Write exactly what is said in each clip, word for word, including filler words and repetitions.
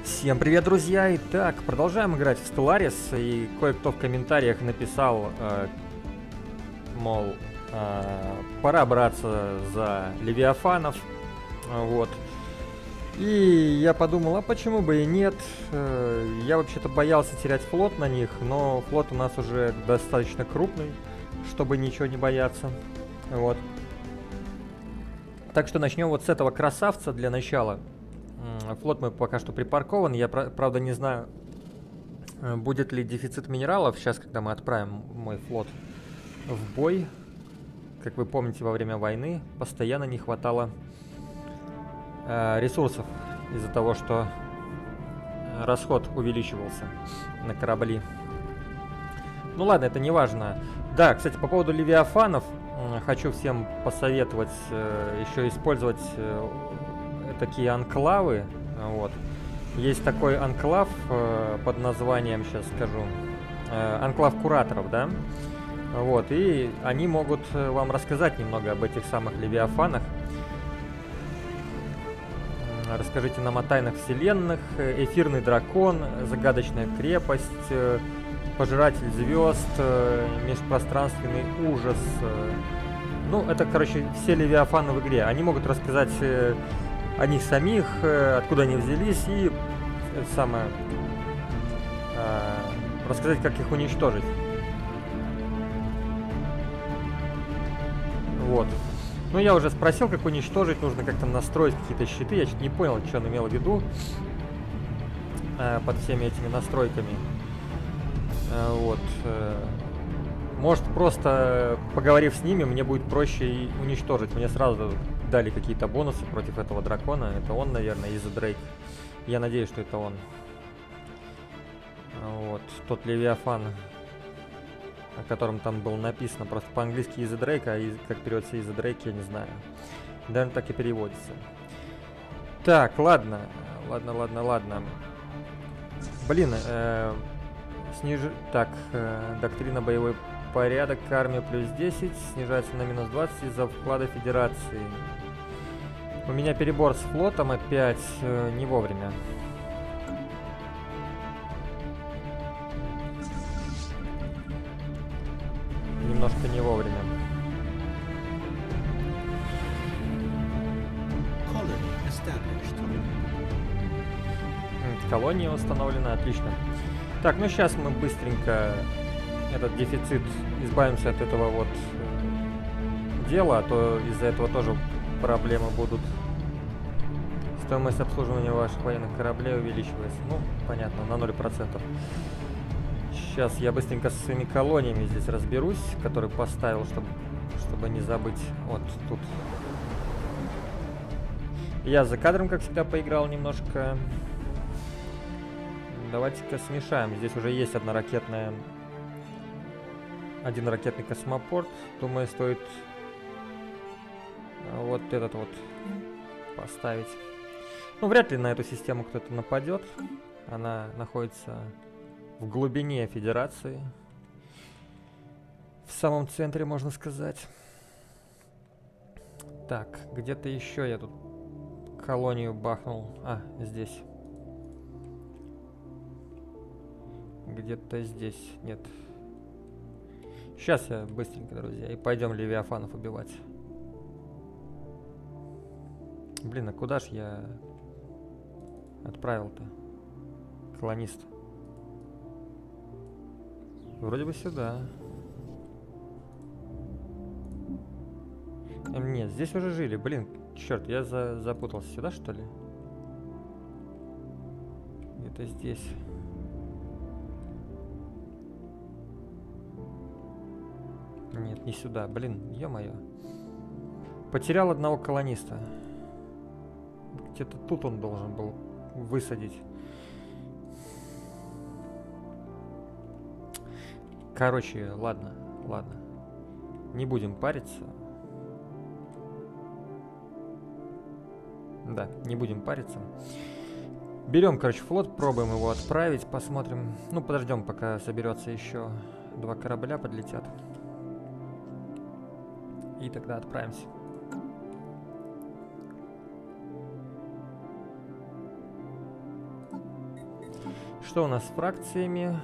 Всем привет, друзья! Итак, продолжаем играть в Stellaris, и кое-кто в комментариях написал, э, мол, э, пора браться за Левиафанов, вот. И я подумал, а почему бы и нет? Э, я вообще-то боялся терять флот на них, но флот у нас уже достаточно крупный, чтобы ничего не бояться, вот. Так что начнем вот с этого красавца для начала. Флот мой пока что припаркован. Я, правда, не знаю, будет ли дефицит минералов сейчас, когда мы отправим мой флот в бой. Как вы помните, во время войны постоянно не хватало э, ресурсов из-за того, что расход увеличивался на корабли. Ну ладно, это не важно. Да, кстати, по поводу Левиафанов э, хочу всем посоветовать э, еще использовать э, такие анклавы. Вот. Есть такой анклав э, под названием, сейчас скажу, э, анклав кураторов, да? Вот, и они могут вам рассказать немного об этих самых Левиафанах. Расскажите нам о тайнах вселенных, эфирный дракон, загадочная крепость, э, пожиратель звезд, э, межпространственный ужас. Э, ну, это, короче, все Левиафаны в игре. Они могут рассказать э, о них самих, э, откуда они взялись, и э, самое, э, рассказать, как их уничтожить. Вот. Ну, я уже спросил, как уничтожить, нужно как-то настроить какие-то щиты. Я чуть не понял, что он имел в виду э, под всеми этими настройками. Э, вот. Э, может, просто поговорив с ними, мне будет проще и уничтожить. Мне сразу дали какие-то бонусы против этого дракона. Это он, наверное, из Дрейк. Я надеюсь, что это он. Вот. Тот Левиафан, о котором там было написано. Просто по-английски из Дрейк, а из, как переводится из Дрейк, я не знаю. Наверное, так и переводится. Так, ладно. Ладно, ладно, ладно. Блин, э, сниж... Так, э, доктрина боевой порядок, армия плюс десять, снижается на минус двадцать из-за вклада Федерации. У меня перебор с флотом опять э, не вовремя. Немножко не вовремя. Колония установлена, отлично. Так, ну сейчас мы быстренько этот дефицит, избавимся от этого вот э, дела, а то из-за этого тоже проблемы будут. Стоимость обслуживания ваших военных кораблей увеличивается. Ну, понятно, на ноль процентов. Сейчас я быстренько со своими колониями здесь разберусь, которые поставил, чтобы, чтобы не забыть. Вот тут. Я за кадром, как всегда, поиграл немножко. Давайте-ка смешаем. Здесь уже есть одна ракетная... Один ракетный космопорт. Думаю, стоит вот этот вот поставить. Ну, вряд ли на эту систему кто-то нападет. Она находится в глубине Федерации. В самом центре, можно сказать. Так, где-то еще я тут колонию бахнул. А, здесь. Где-то здесь. Нет. Сейчас я быстренько, друзья, и пойдем Левиафанов убивать. Блин, а куда ж я отправил-то? Колонист. Вроде бы сюда. Эм, нет, здесь уже жили. Блин, черт, я за запутался. Сюда, что ли? Где-то здесь. Нет, не сюда. Блин, ё-моё. Потерял одного колониста. Где-то тут он должен был высадить. Короче, ладно, ладно. Не будем париться. Да, не будем париться. Берем, короче, флот, пробуем его отправить, посмотрим. Ну, подождем, пока соберется еще два корабля, подлетят. И тогда отправимся. Что у нас с фракциями?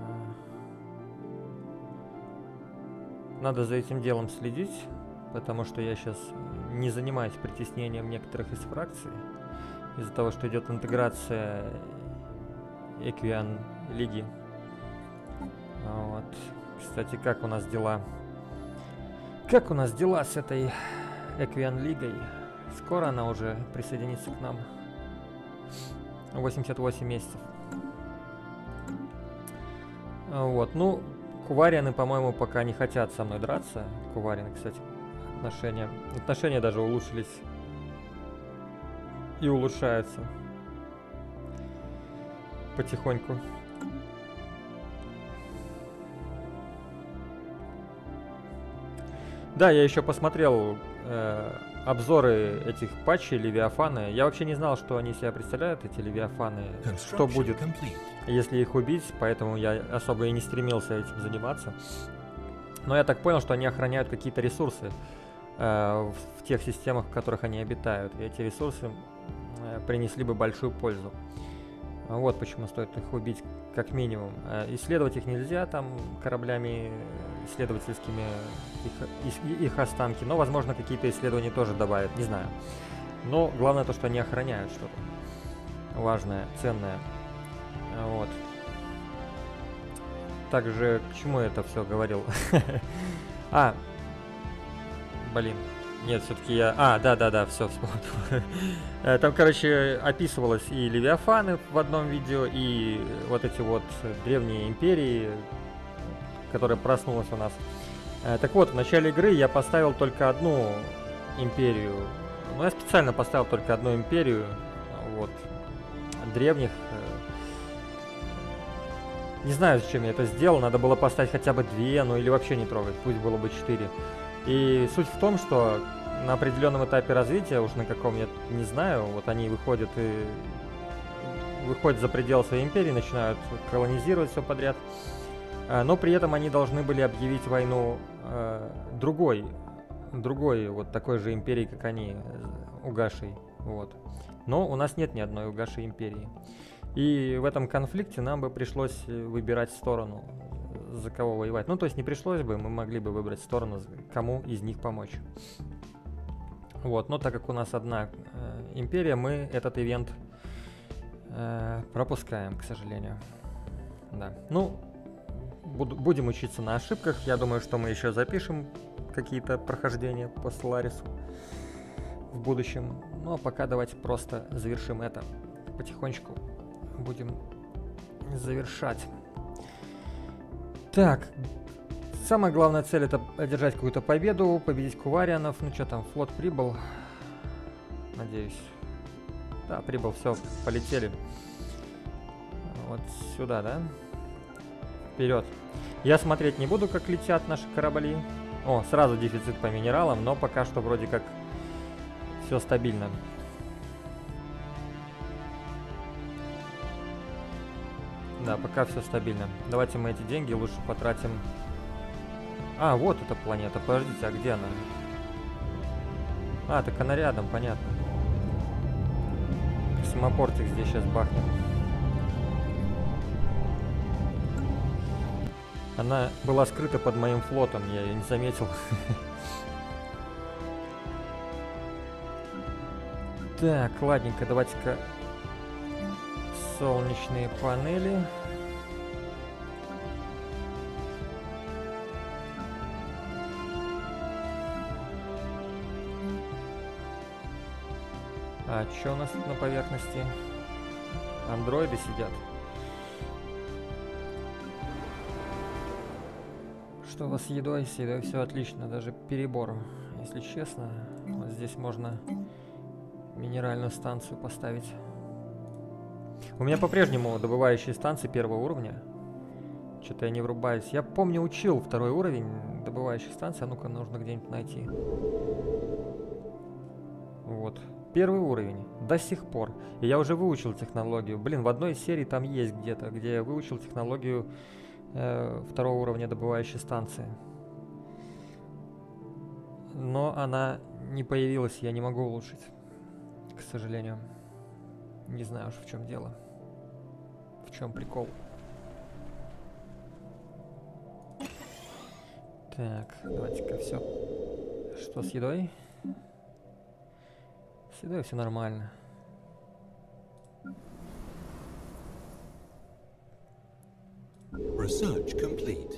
Надо за этим делом следить, потому что я сейчас не занимаюсь притеснением некоторых из фракций. Из-за того, что идет интеграция Эквиан Лиги. Вот. Кстати, как у нас дела? Как у нас дела с этой Эквиан Лигой? Скоро она уже присоединится к нам. восемьдесят восемь месяцев. Вот, ну, куварианы, по-моему, пока не хотят со мной драться. Куварианы, кстати, отношения. Отношения даже улучшились. И улучшаются. Потихоньку. Да, я еще посмотрел э, обзоры этих патчей Левиафаны. Я вообще не знал, что они себя представляют, эти Левиафаны. Что будет, если их убить, поэтому я особо и не стремился этим заниматься. Но я так понял, что они охраняют какие-то ресурсы э, в, в тех системах, в которых они обитают. И эти ресурсы э, принесли бы большую пользу. Вот почему стоит их убить как минимум. Исследовать их нельзя там кораблями исследовательскими, их, их останки, но возможно какие-то исследования тоже добавят, не знаю. Но главное то, что они охраняют что-то важное, ценное. Вот. Также к чему я это все говорил? А, блин. Нет, все-таки я... А, да-да-да, все, вспомнил. Там, короче, описывалось и Левиафаны в одном видео, и вот эти вот древние империи, которая проснулась у нас. Так вот, в начале игры я поставил только одну империю. Ну, я специально поставил только одну империю, вот, древних. Не знаю, зачем я это сделал, надо было поставить хотя бы две, ну или вообще не трогать, пусть было бы четыре. И суть в том, что на определенном этапе развития, уж на каком я не знаю, вот они выходят и выходят за пределы своей империи, начинают колонизировать все подряд, но при этом они должны были объявить войну э, другой, другой вот такой же империи, как они, угасшей, вот. Но у нас нет ни одной угасшей империи. И в этом конфликте нам бы пришлось выбирать сторону, за кого воевать. Ну, то есть не пришлось бы, мы могли бы выбрать сторону, кому из них помочь. Вот, но так как у нас одна э, империя, мы этот ивент э, пропускаем, к сожалению. Да. Ну, буд будем учиться на ошибках. Я думаю, что мы еще запишем какие-то прохождения по Stellaris в будущем. Ну, а пока давайте просто завершим это. Потихонечку будем завершать. Так, самая главная цель — это одержать какую-то победу, победить куварианов. Ну что там, флот прибыл, надеюсь. Да, прибыл, все, полетели. Вот сюда, да? Вперед. Я смотреть не буду, как летят наши корабли. О, сразу дефицит по минералам, но пока что вроде как все стабильно. Да, пока все стабильно. Давайте мы эти деньги лучше потратим. А, вот эта планета. Подождите, а где она? А, так она рядом, понятно. Космопортик здесь сейчас бахнем. Она была скрыта под моим флотом, я ее не заметил. Так, ладненько, давайте-ка солнечные панели. А что у нас тут на поверхности? Андроиды сидят. Что у вас с едой? С едой все отлично, даже перебор. Если честно, вот здесь можно минеральную станцию поставить. У меня по-прежнему добывающие станции первого уровня. Что-то я не врубаюсь. Я помню, учил второй уровень добывающих станций. А ну-ка, нужно где-нибудь найти. Вот. Первый уровень. До сих пор. И я уже выучил технологию. Блин, в одной серии там есть где-то, где я выучил технологию э, второго уровня добывающей станции. Но она не появилась, я не могу улучшить. К сожалению. Не знаю уж, в чем дело. В чем прикол? Так, давайте-ка все. Что с едой? С едой все нормально. Research complete.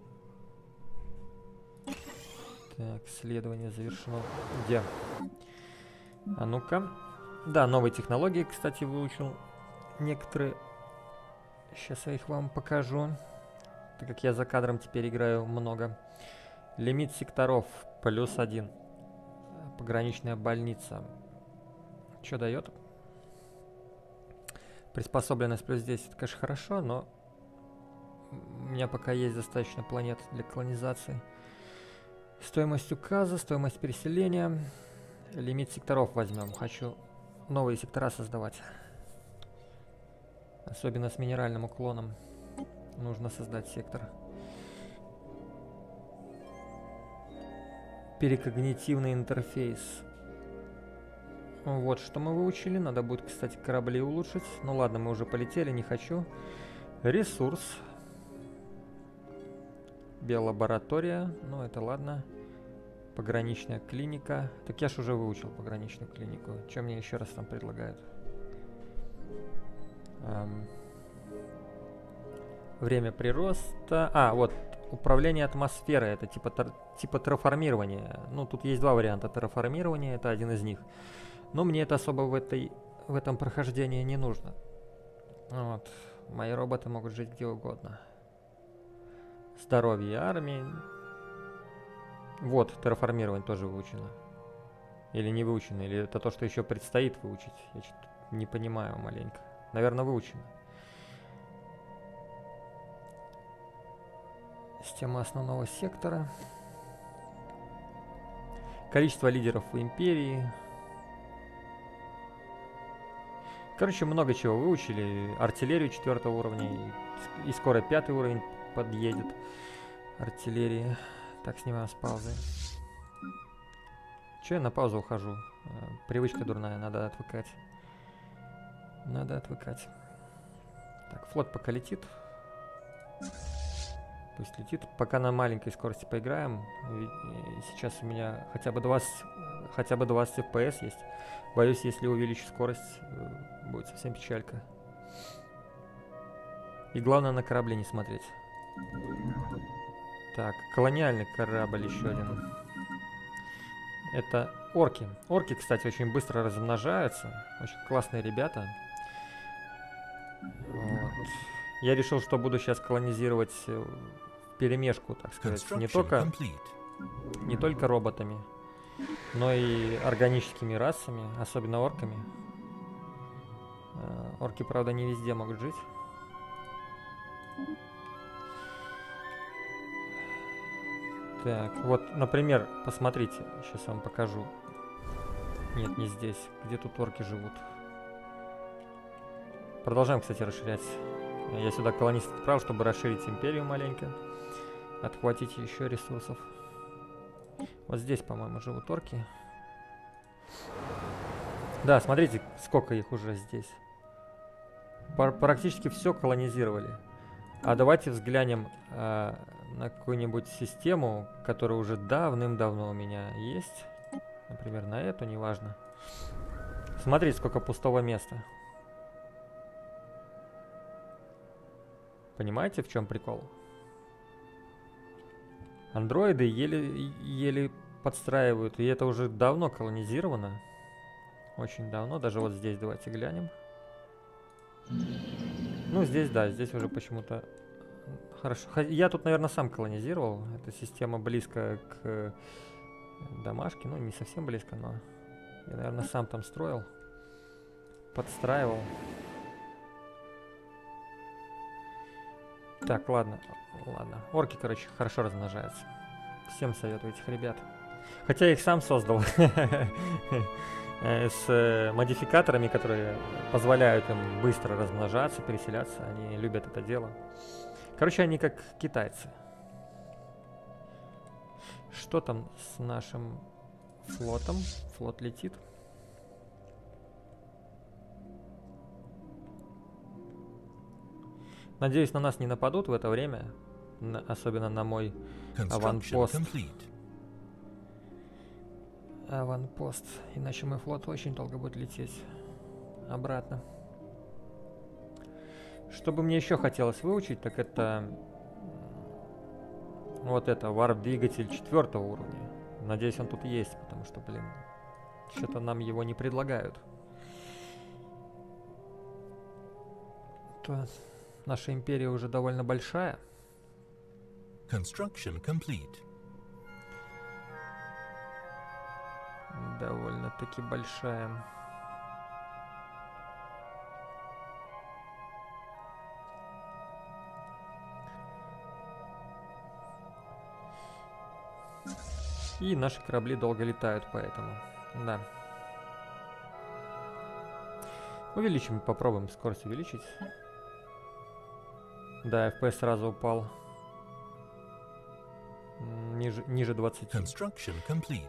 Так, исследование завершено. Где? А ну-ка. Да, новые технологии, кстати, выучил. Некоторые. Сейчас я их вам покажу. Так как я за кадром теперь играю много. Лимит секторов плюс один. Пограничная больница. Что дает? Приспособленность плюс десять. Это, конечно, хорошо, но у меня пока есть достаточно планет для колонизации. Стоимость указа, стоимость переселения. Лимит секторов возьмем. Хочу новые сектора создавать. Особенно с минеральным уклоном. Нужно создать сектор. Перекогнитивный интерфейс. Вот что мы выучили. Надо будет, кстати, корабли улучшить. Ну ладно, мы уже полетели, не хочу. Ресурс. Биолаборатория. Ну это ладно. Пограничная клиника. Так я ж уже выучил пограничную клинику. Что мне еще раз там предлагают? Эм. Время прироста. А, вот. Управление атмосферой. Это типа, типа терраформирования. Ну, тут есть два варианта терраформирования. Это один из них. Но мне это особо в, этой, в этом прохождении не нужно. Вот. Мои роботы могут жить где угодно. Здоровье армии. Вот, терраформирование тоже выучено. Или не выучено, или это то, что еще предстоит выучить. Я что-то не понимаю маленько. Наверное, выучено. Система основного сектора. Количество лидеров в империи. Короче, много чего выучили. Артиллерию четвертого уровня. И, и скоро пятый уровень подъедет. Артиллерии. Так, снимаем с паузы. Че я на паузу ухожу? Привычка дурная, надо отвыкать. Надо отвыкать. Так, флот пока летит. Пусть летит. Пока на маленькой скорости поиграем. Сейчас у меня хотя бы двадцать, хотя бы двадцать эф пи эс есть. Боюсь, если увеличу скорость, будет совсем печалька. И главное на корабли не смотреть. Так, колониальный корабль еще один. Это орки. Орки, кстати, очень быстро размножаются. Очень классные ребята. Вот. Я решил, что буду сейчас колонизировать вперемешку, так сказать. Не только, не только роботами, но и органическими расами, особенно орками. Орки, правда, не везде могут жить. Так, вот, например, посмотрите, сейчас вам покажу. Нет, не здесь. Где тут орки живут? Продолжаем, кстати, расширять. Я сюда колонистов отправил, чтобы расширить империю маленько. Отхватить еще ресурсов. Вот здесь, по-моему, живут орки. Да, смотрите, сколько их уже здесь. Пар- практически все колонизировали. А давайте взглянем э, на какую-нибудь систему, которая уже давным-давно у меня есть. Например, на эту, неважно. Смотрите, сколько пустого места. Понимаете, в чем прикол? Андроиды еле, еле подстраивают, и это уже давно колонизировано. Очень давно, даже вот здесь давайте глянем. Ну, здесь, да, здесь уже почему-то хорошо. Я тут, наверное, сам колонизировал. Эта система близко к домашке. Ну, не совсем близко, но я, наверное, сам там строил. Подстраивал. Так, ладно. Ладно. Орки, короче, хорошо размножаются. Всем советую этих ребят. Хотя я их сам создал. С модификаторами, которые позволяют им быстро размножаться, переселяться. Они любят это дело. Короче, они как китайцы. Что там с нашим флотом? Флот летит. Надеюсь, на нас не нападут в это время, на, особенно на мой аванпост. Аванпост, иначе мой флот очень долго будет лететь обратно. Что бы мне еще хотелось выучить, так это вот это варп-двигатель четвертого уровня. Надеюсь, он тут есть, потому что, блин, что-то нам его не предлагают. То наша империя уже довольно большая. Construction complete. Довольно-таки большая. И наши корабли долго летают, поэтому, да. Увеличим, попробуем скорость увеличить. Да, эф пи эс сразу упал. Ниже, ниже двадцати. Construction complete.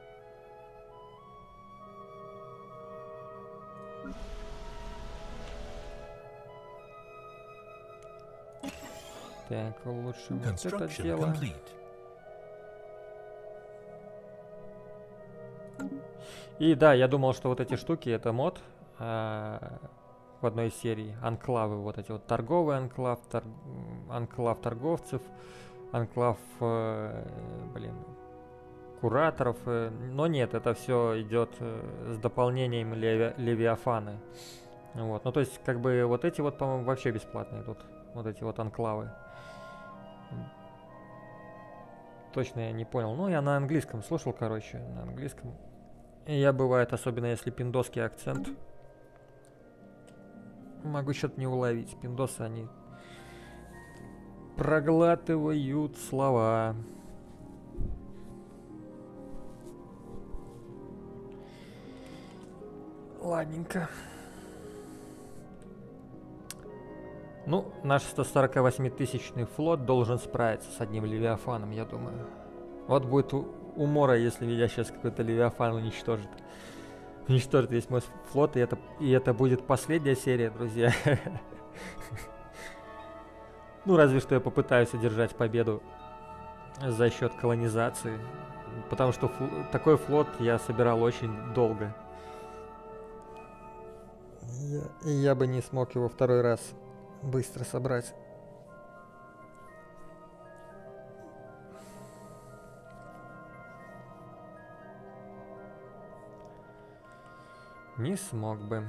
Так, улучшим вот это Construction дело. complete. И да, я думал, что вот эти штуки это мод а, в одной из серий. Анклавы, вот эти вот торговый анклав, тор... анклав торговцев, анклав, э, блин, кураторов. Э, но нет, это все идет э, с дополнением Леви... Левиафаны. Вот, ну то есть как бы вот эти вот, по-моему, вообще бесплатные идут. Вот эти вот анклавы. Точно я не понял. Ну, я на английском слушал, короче, на английском. И я, бывает, особенно если пиндосский акцент, могу что-то не уловить. Пиндосы, они проглатывают слова. Ладненько. Ну, наш сто сорок восемь тысячный флот должен справиться с одним Левиафаном, я думаю. Вот будет у умора, если меня сейчас какой-то Левиафан уничтожит. Уничтожит весь мой флот, и это, и это будет последняя серия, друзья. Ну, разве что я попытаюсь одержать победу за счет колонизации. Потому что фл такой флот я собирал очень долго. Я, и я бы не смог его второй раз быстро собрать. Не смог бы.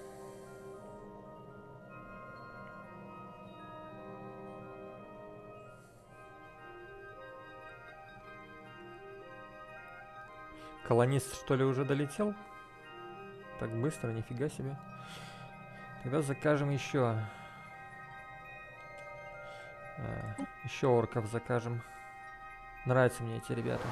Колонист, что ли, уже долетел? Так быстро, нифига себе. Тогда закажем еще. А, еще орков закажем. Нравятся мне эти ребята.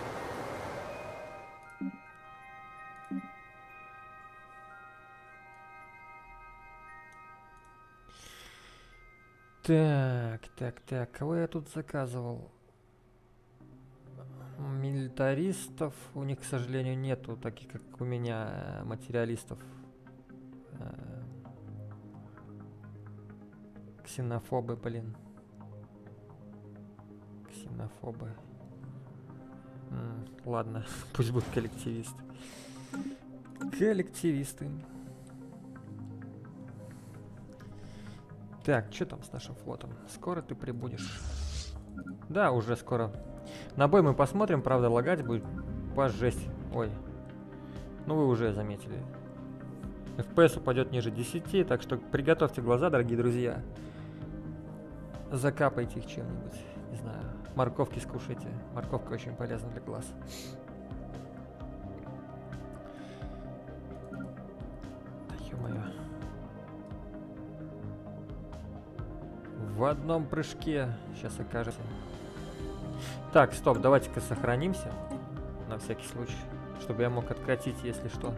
Так, так, так. Кого я тут заказывал? Милитаристов. У них, к сожалению, нету таких, как у меня, материалистов. Ксенофобы, блин. Ксенофобы. М, ладно, пусть будут коллективисты. Коллективисты. Так, что там с нашим флотом? Скоро ты прибудешь? Да, уже скоро. На бой мы посмотрим, правда, лагать будет по жесть. Ой. Ну вы уже заметили. эф пи эс упадет ниже десяти, так что приготовьте глаза, дорогие друзья. Закапайте их чем-нибудь. Не знаю. Морковки скушайте. Морковка очень полезна для глаз. Да ё-моё. В одном прыжке сейчас окажется. Так, стоп, давайте-ка сохранимся. На всякий случай. Чтобы я мог откатить, если что.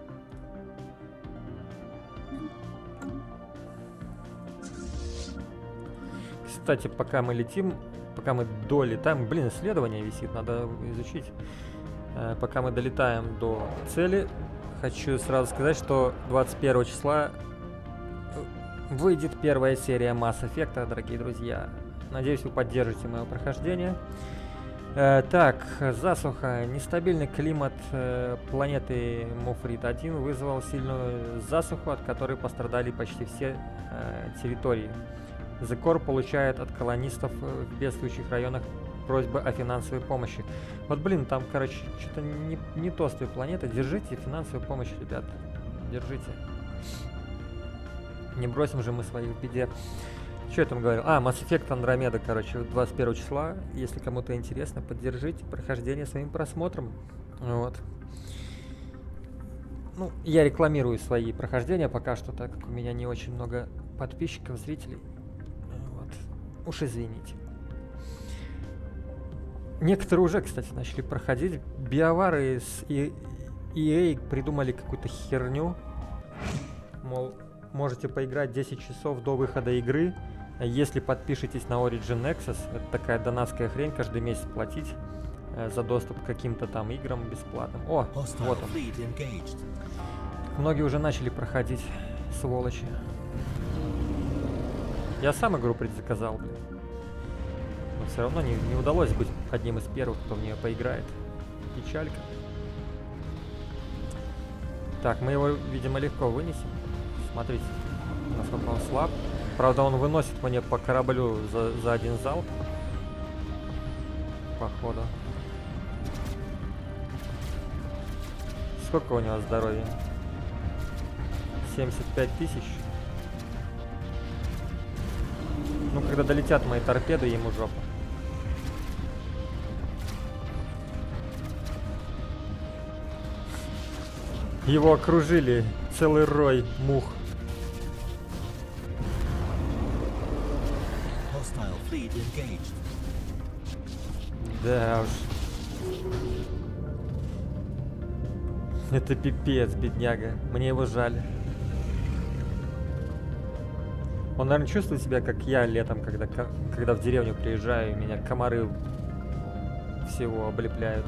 Кстати, пока мы летим, пока мы долетаем, блин, исследование висит, надо изучить. Э, пока мы долетаем до цели, хочу сразу сказать, что двадцать первого числа выйдет первая серия Mass Effect, дорогие друзья. Надеюсь, вы поддержите мое прохождение. Э, так, засуха. Нестабильный климат э, планеты Муфрит один вызвал сильную засуху, от которой пострадали почти все э, территории. The Core получает от колонистов в бедствующих районах просьбы о финансовой помощи. Вот, блин, там, короче, что-то не, не то с той планеты. Держите финансовую помощь, ребят. Держите. Не бросим же мы свои в беде. Что я там говорил? А, Mass Effect Andromeda, короче, двадцать первого числа. Если кому-то интересно, поддержите прохождение своим просмотром. Вот. Ну, я рекламирую свои прохождения пока что, так как у меня не очень много подписчиков, зрителей. Вот. Уж извините. Некоторые уже, кстати, начали проходить. Биовары с и эй придумали какую-то херню. Мол, можете поиграть десять часов до выхода игры, если подпишетесь на Origin Access. Это такая донатская хрень, каждый месяц платить э, за доступ к каким-то там играм бесплатным. О, вот он. Многие уже начали проходить, сволочи. Я сам игру предзаказал, блин. Но все равно не, не удалось быть одним из первых, кто в нее поиграет. Печалька. Так, мы его, видимо, легко вынесем. Смотрите, насколько он слаб. Правда, он выносит мне по кораблю за, за один залп. Походу. Сколько у него здоровья? семьдесят пять тысяч. Ну, когда долетят мои торпеды, ему жопа. Его окружили целый рой мух. Да уж. Это пипец, бедняга. Мне его жаль. Он, наверное, чувствует себя, как я летом, когда, когда в деревню приезжаю, и меня комары всего облепляют.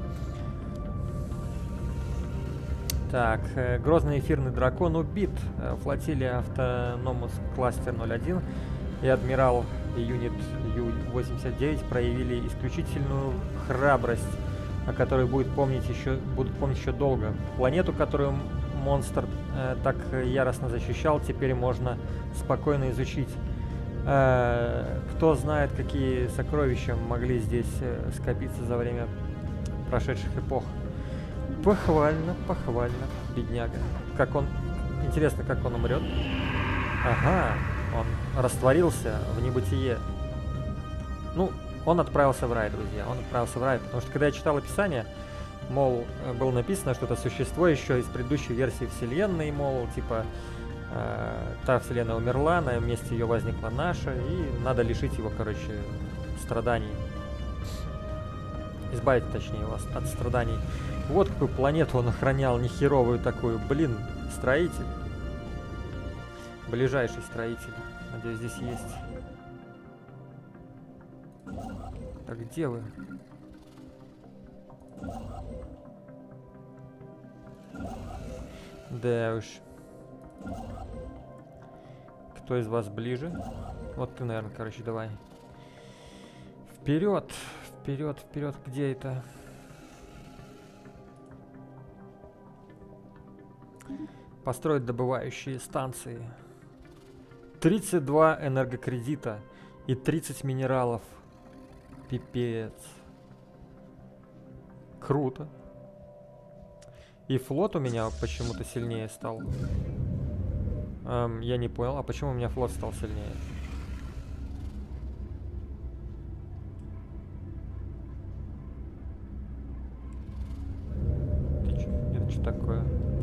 Так, э, грозный эфирный дракон убит. Э, флотилия Автономус Кластер ноль один и адмирал Юнит Ю восемьдесят девять проявили исключительную храбрость, о которой будет помнить еще, будут помнить еще долго. Планету, которую монстр э, так яростно защищал, теперь можно спокойно изучить. Э, кто знает, какие сокровища могли здесь э, скопиться за время прошедших эпох. Похвально, похвально, бедняга. Как он... Интересно, как он умрет. Ага, он растворился в небытие. Ну, он отправился в рай, друзья. Он отправился в рай, потому что когда я читал описание, мол, было написано, что это существо еще из предыдущей версии вселенной, мол, типа, э, та вселенная умерла, на месте ее возникла наша, и надо лишить его, короче, страданий. Избавить, точнее, его от страданий. Вот какую планету он охранял, нехеровую такую. Блин, строитель. Ближайший строитель. Надеюсь, здесь есть. Так, где вы? Да уж. Кто из вас ближе? Вот ты, наверное, короче, давай. Вперед! Вперед, вперед, где это? Построить добывающие станции. тридцать два энергокредита и тридцать минералов. Пипец. Круто. И флот у меня почему-то сильнее стал. Эм, я не понял, а почему у меня флот стал сильнее? Ты чё? Это что такое?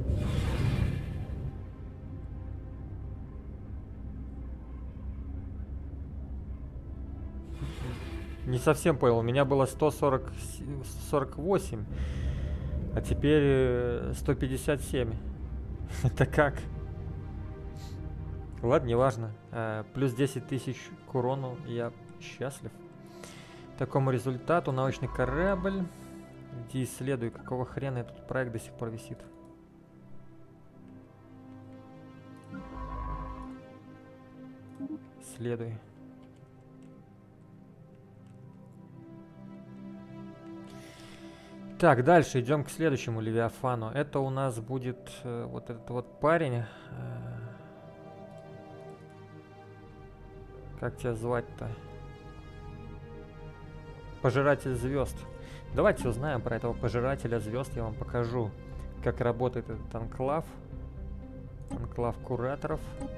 Не совсем понял, у меня было сто сорок восемь, а теперь сто пятьдесят семь. Это как? Ладно, неважно. А, плюс десять тысяч к урону, я счастлив. Такому результату научный корабль. Иди исследуй, какого хрена этот проект до сих пор висит. Следуй. Так, дальше идем к следующему Левиафану. Это у нас будет э, вот этот вот парень. Э, как тебя звать-то? Пожиратель звезд. Давайте узнаем про этого пожирателя звезд. Я вам покажу, как работает этот анклав. Анклав кураторов.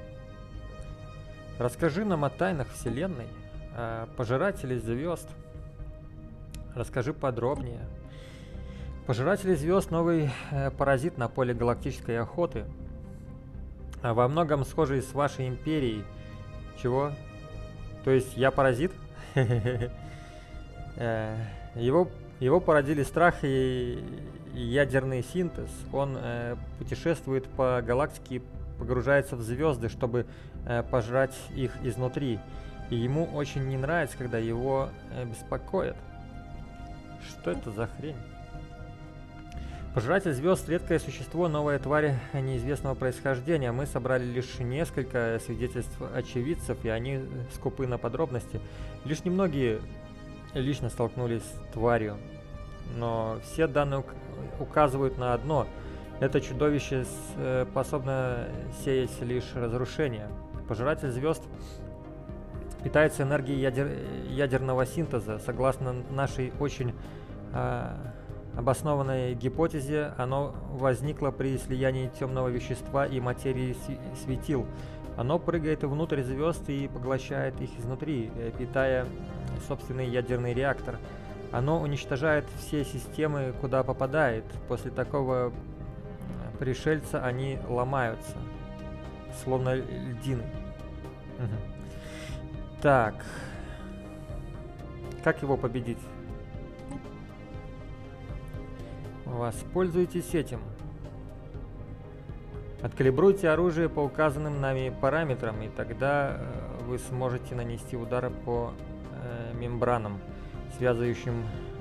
Расскажи нам о тайнах Вселенной, о пожирателе звезд. Расскажи подробнее. Пожиратели звезд — новый э, паразит на поле галактической охоты. А во многом схожий с вашей империей. Чего? То есть я паразит? Его, его породили страх и ядерный синтез. Он э, путешествует по галактике и погружается в звезды, чтобы э, пожрать их изнутри. И ему очень не нравится, когда его э, беспокоят. Что это за хрень? Пожиратель звезд — редкое существо, новая тварь неизвестного происхождения. Мы собрали лишь несколько свидетельств очевидцев, и они скупы на подробности. Лишь немногие лично столкнулись с тварью, но все данные ук указывают на одно. Это чудовище способно сеять лишь разрушение. Пожиратель звезд питается энергией ядер ядерного синтеза. Согласно нашей очень э, обоснованной гипотезе, оно возникло при слиянии темного вещества и материи светил. Оно прыгает внутрь звезд и поглощает их изнутри, питая собственный ядерный реактор. Оно уничтожает все системы, куда попадает. После такого пришельца они ломаются, словно льдины. Угу. Так. Как его победить? Воспользуйтесь этим. Откалибруйте оружие по указанным нами параметрам, и тогда э, вы сможете нанести удары по э, мембранам, связывающим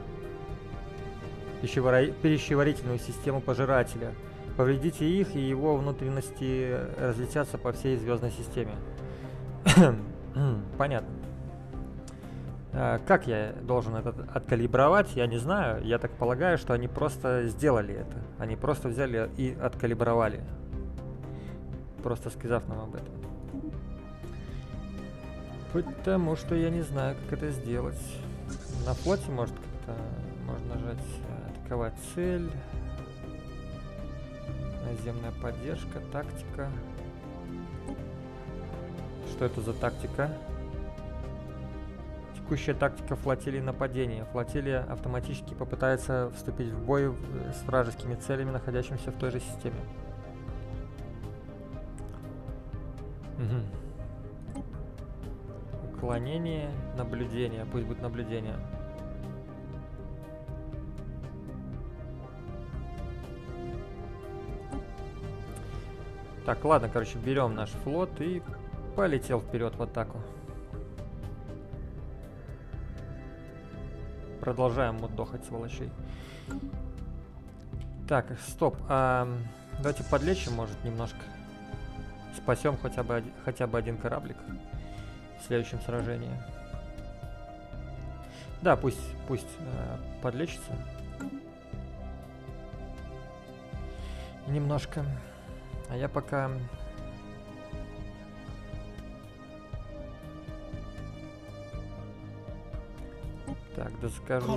пищеварительную систему пожирателя. Повредите их, и его внутренности разлетятся по всей звездной системе. Понятно. А, как я должен это откалибровать, я не знаю. Я так полагаю, что они просто сделали это. Они просто взяли и откалибровали. Просто сказав нам об этом. Потому что я не знаю, как это сделать. На флоте, может, как-то можно нажать атаковать цель. Наземная поддержка, тактика. Что это за тактика? Текущая тактика флотилии нападения. Флотилия автоматически попытается вступить в бой с вражескими целями, находящимися в той же системе. Угу. Уклонение, наблюдение. Пусть будет наблюдение. Так, ладно, короче, берем наш флот и полетел вперед в атаку. Продолжаем мудохать сволочей. Так, стоп. А, давайте подлечим, может, немножко. Спасем хотя бы, хотя бы один кораблик в следующем сражении. Да, пусть, пусть э, подлечится. Немножко. А я пока... Так, дозакажу.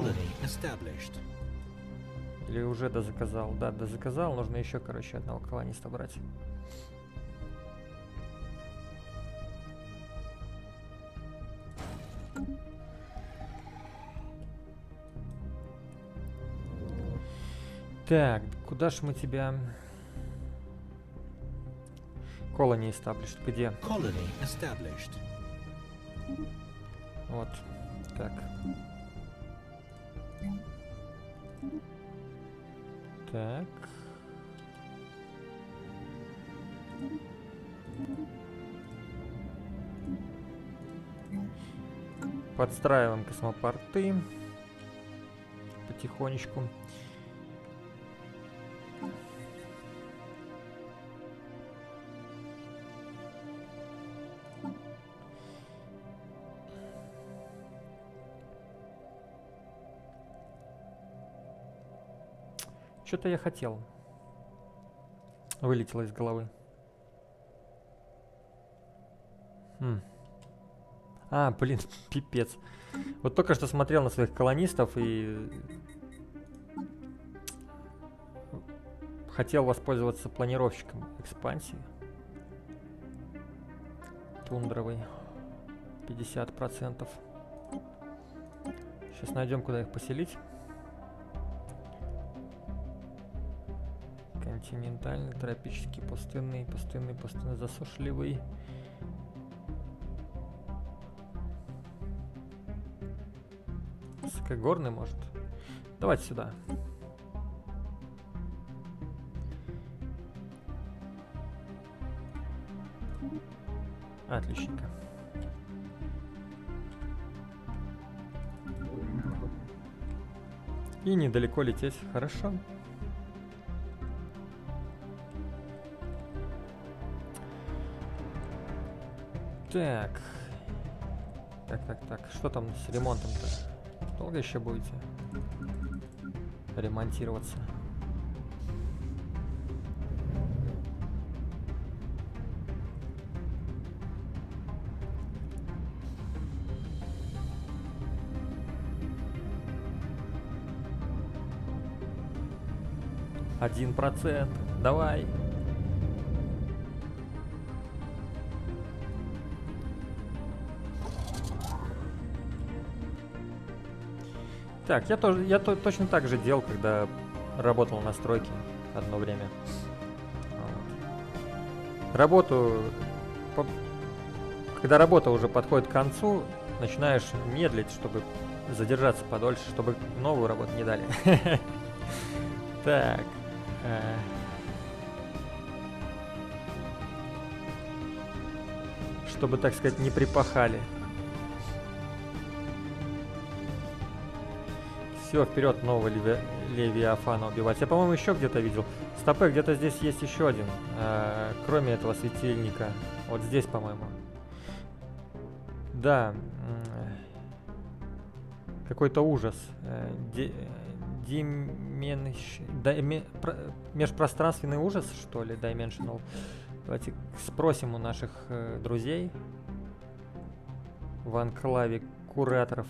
Или уже дозаказал? Да, дозаказал. Нужно еще, короче, одного колониста брать. Так, куда ж мы тебя... Colony established. Где? Colony established. Вот. Так. Так. Подстраиваем космопорты. Потихонечку. Что-то я хотел. Вылетело из головы. Хм. А, блин, пипец. Вот только что смотрел на своих колонистов и хотел воспользоваться планировщиком экспансии. Тундровый. пятьдесят процентов. Сейчас найдем, куда их поселить. Континентальный, тропический, пустынный, пустынный, пустынный, засушливый. Высокогорный, может. Давайте сюда. Отличненько. И недалеко лететь. Хорошо. Так. Так, так, так. Что там с ремонтом-то? Долго еще будете ремонтироваться? Один процент. Давай. Так, я тоже, я то, точно так же делал, когда работал на стройке одно время. Вот. Работу, по, когда работа уже подходит к концу, начинаешь медлить, чтобы задержаться подольше, чтобы новую работу не дали. Так. Чтобы, так сказать, не припахали. Все, вперед нового Леви... Левиафана убивать. Я, по-моему, еще где-то видел. Стопы, где-то здесь есть еще один. Э, кроме этого светильника. Вот здесь, по-моему. Да. Какой-то ужас. Э, ди... Дименщ... Дайме... Про... Межпространственный ужас, что ли? Dimensional. Давайте спросим у наших э, друзей в анклаве кураторов.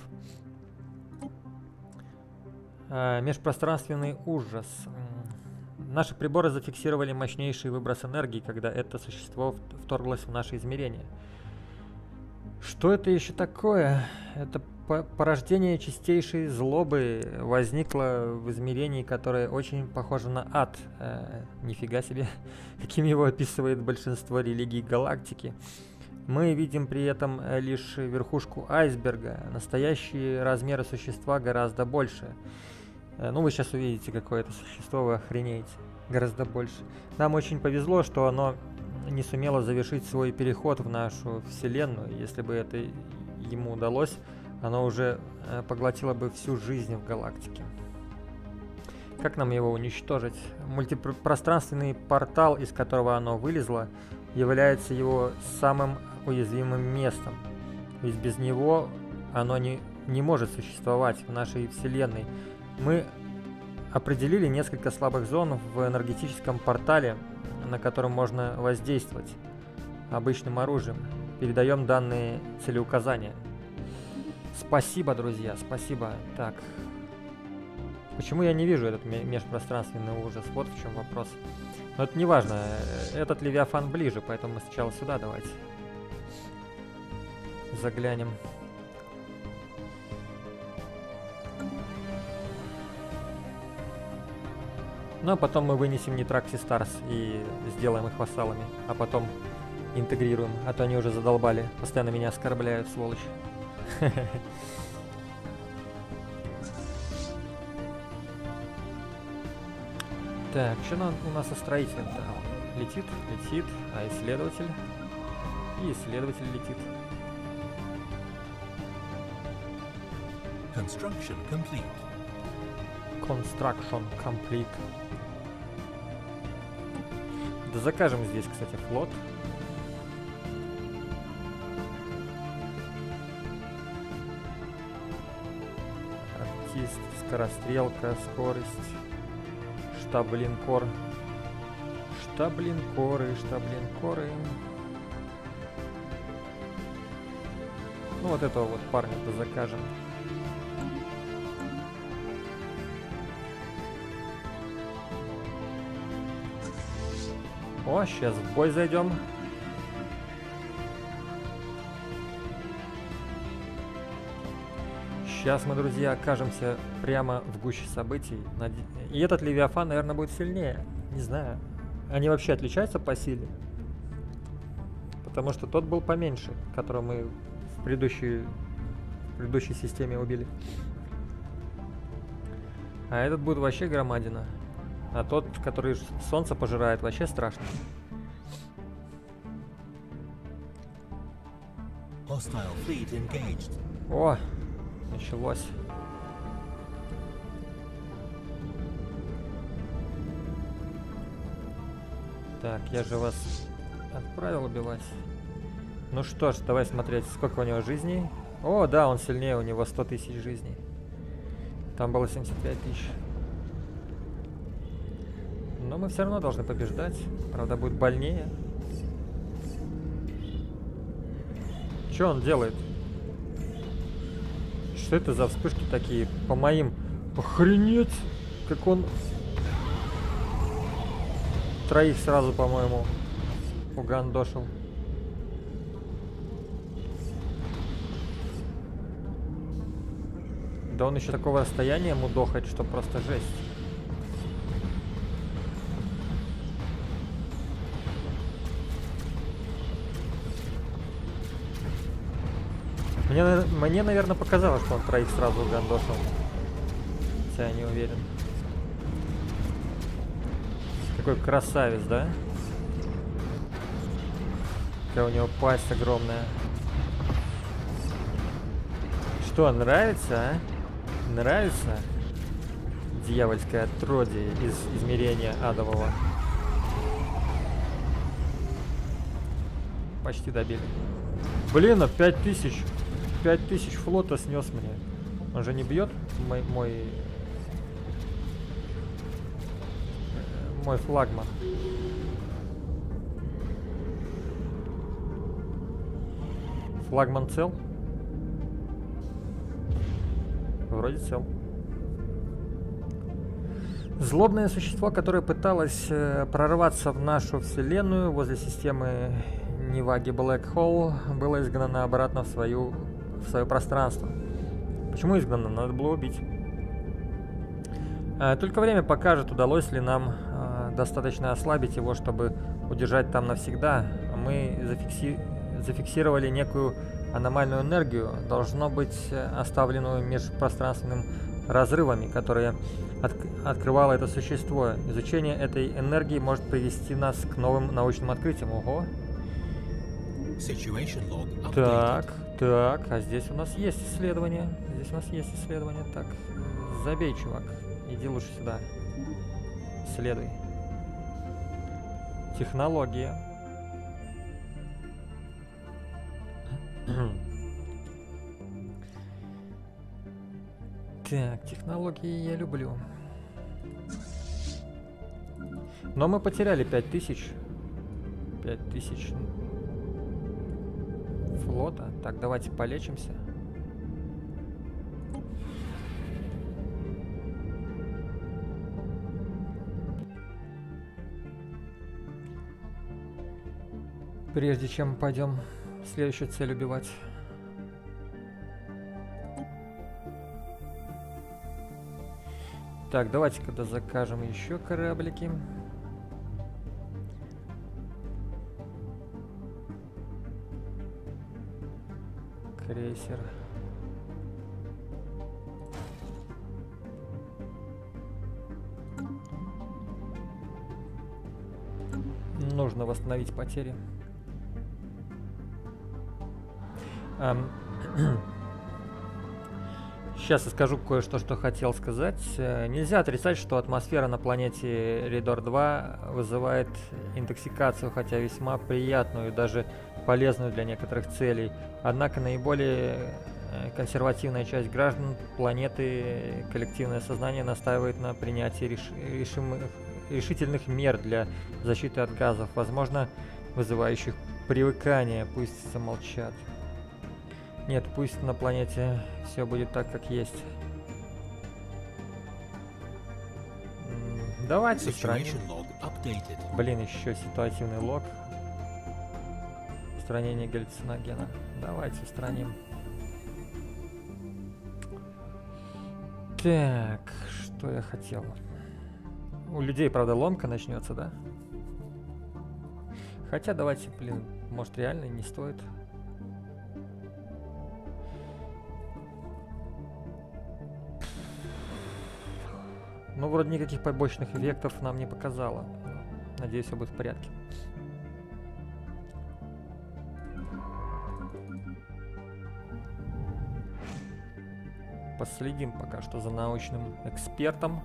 Э, межпространственный ужас. Наши приборы зафиксировали мощнейший выброс энергии, когда это существо вторглось в наше измерение. Что это еще такое? Это порождение чистейшей злобы возникло в измерении, которое очень похоже на ад. Э, нифига себе, каким его описывает большинство религий галактики. Мы видим при этом лишь верхушку айсберга. Настоящие размеры существа гораздо больше. Э, ну, вы сейчас увидите, какое это существо, вы охренеете. Гораздо больше. Нам очень повезло, что оно не сумело завершить свой переход в нашу вселенную. Если бы это ему удалось, оно уже э, поглотило бы всю жизнь в галактике. Как нам его уничтожить? Мультипространственный портал, из которого оно вылезло, является его самым уязвимым местом. Ведь без него оно не, не может существовать в нашей вселенной. Мы определили несколько слабых зон в энергетическом портале, на котором можно воздействовать обычным оружием. Передаем данные целеуказания. Спасибо, друзья, спасибо. Так. Почему я не вижу этот межпространственный ужас? Вот в чем вопрос. Но это не важно. Этот Левиафан ближе, поэтому мы сначала сюда давайте заглянем. Ну а потом мы вынесем Нейтракси Старс и сделаем их вассалами. А потом интегрируем. А то они уже задолбали. Постоянно меня оскорбляют, сволочь. Так, что у нас со строителем? Да, летит, летит, а исследователь? И исследователь летит. Construction complete. Construction complete. Да закажем здесь, кстати, флот. Артист, скорострелка, скорость. штаб-линкор. Штаб-линкоры, штаб-линкоры. Ну вот этого вот парня-то закажем. О, сейчас в бой зайдем. Сейчас мы, друзья, окажемся прямо в гуще событий. И этот Левиафан, наверное, будет сильнее. Не знаю. Они вообще отличаются по силе? Потому что тот был поменьше, которого мы в предыдущей, в предыдущей системе убили. А этот будет вообще громадина. А тот, который солнце пожирает, вообще страшно. О, началось. Так, я же вас отправил убивать. Ну что ж, давай смотреть, сколько у него жизней. О, да, он сильнее, у него сто тысяч жизней. Там было семьдесят пять тысяч. Но мы все равно должны побеждать. Правда, будет больнее. Что он делает? Что это за вспышки такие? По моим... Охренеть! Как он... Троих сразу, по-моему, угандошил. Да он еще такого расстояния мудохает, что просто жесть. Мне, мне, наверное, показалось, что он троих сразу угандошил. Хотя я не уверен. Какой красавец, да? Какая у него пасть огромная. Что, нравится, а? Нравится? Дьявольское отродье из измерения адового. Почти добили. Блин, а пять тысяч. пять тысяч флота снес мне. Он же не бьет мой... мой... мой флагман. Флагман цел? Вроде цел. Злобное существо, которое пыталось э, прорваться в нашу вселенную возле системы Ниваги Black Hole, было изгнано обратно в свою в свое пространство. Почему изгнано? Надо было убить. А, только время покажет, удалось ли нам а, достаточно ослабить его, чтобы удержать там навсегда. Мы зафикси... зафиксировали некую аномальную энергию, должно быть оставленную межпространственным разрывами, которые от... открывало это существо. Изучение этой энергии может привести нас к новым научным открытиям. Ого! Так, так, а здесь у нас есть исследование. Здесь у нас есть исследование. Так, забей, чувак. Иди лучше сюда. Исследуй. Технология. Так, технологии я люблю. Но мы потеряли пять тысяч. пять тысяч флота. Так, давайте полечимся. Прежде чем пойдем следующую цель убивать. Так, давайте когда закажем еще кораблики. Крейсер. Нужно восстановить потери. Um, Сейчас я скажу кое-что, что хотел сказать. Нельзя отрицать, что атмосфера на планете Ридор два вызывает интоксикацию, хотя весьма приятную и даже полезную для некоторых целей. Однако наиболее консервативная часть граждан планеты, коллективное сознание настаивает на принятии реш... решимых... решительных мер для защиты от газов, возможно, вызывающих привыкание. Пусть замолчат. Нет, пусть на планете все будет так, как есть. М, Давайте устраним. Блин, еще ситуативный лог. Устранение галлюциногена. Давайте устраним. Так, что я хотел? У людей, правда, ломка начнется, да? Хотя давайте, блин, может реально не стоит. Ну, вроде никаких побочных эффектов нам не показало. Надеюсь, все будет в порядке. Последим пока что за научным экспертом.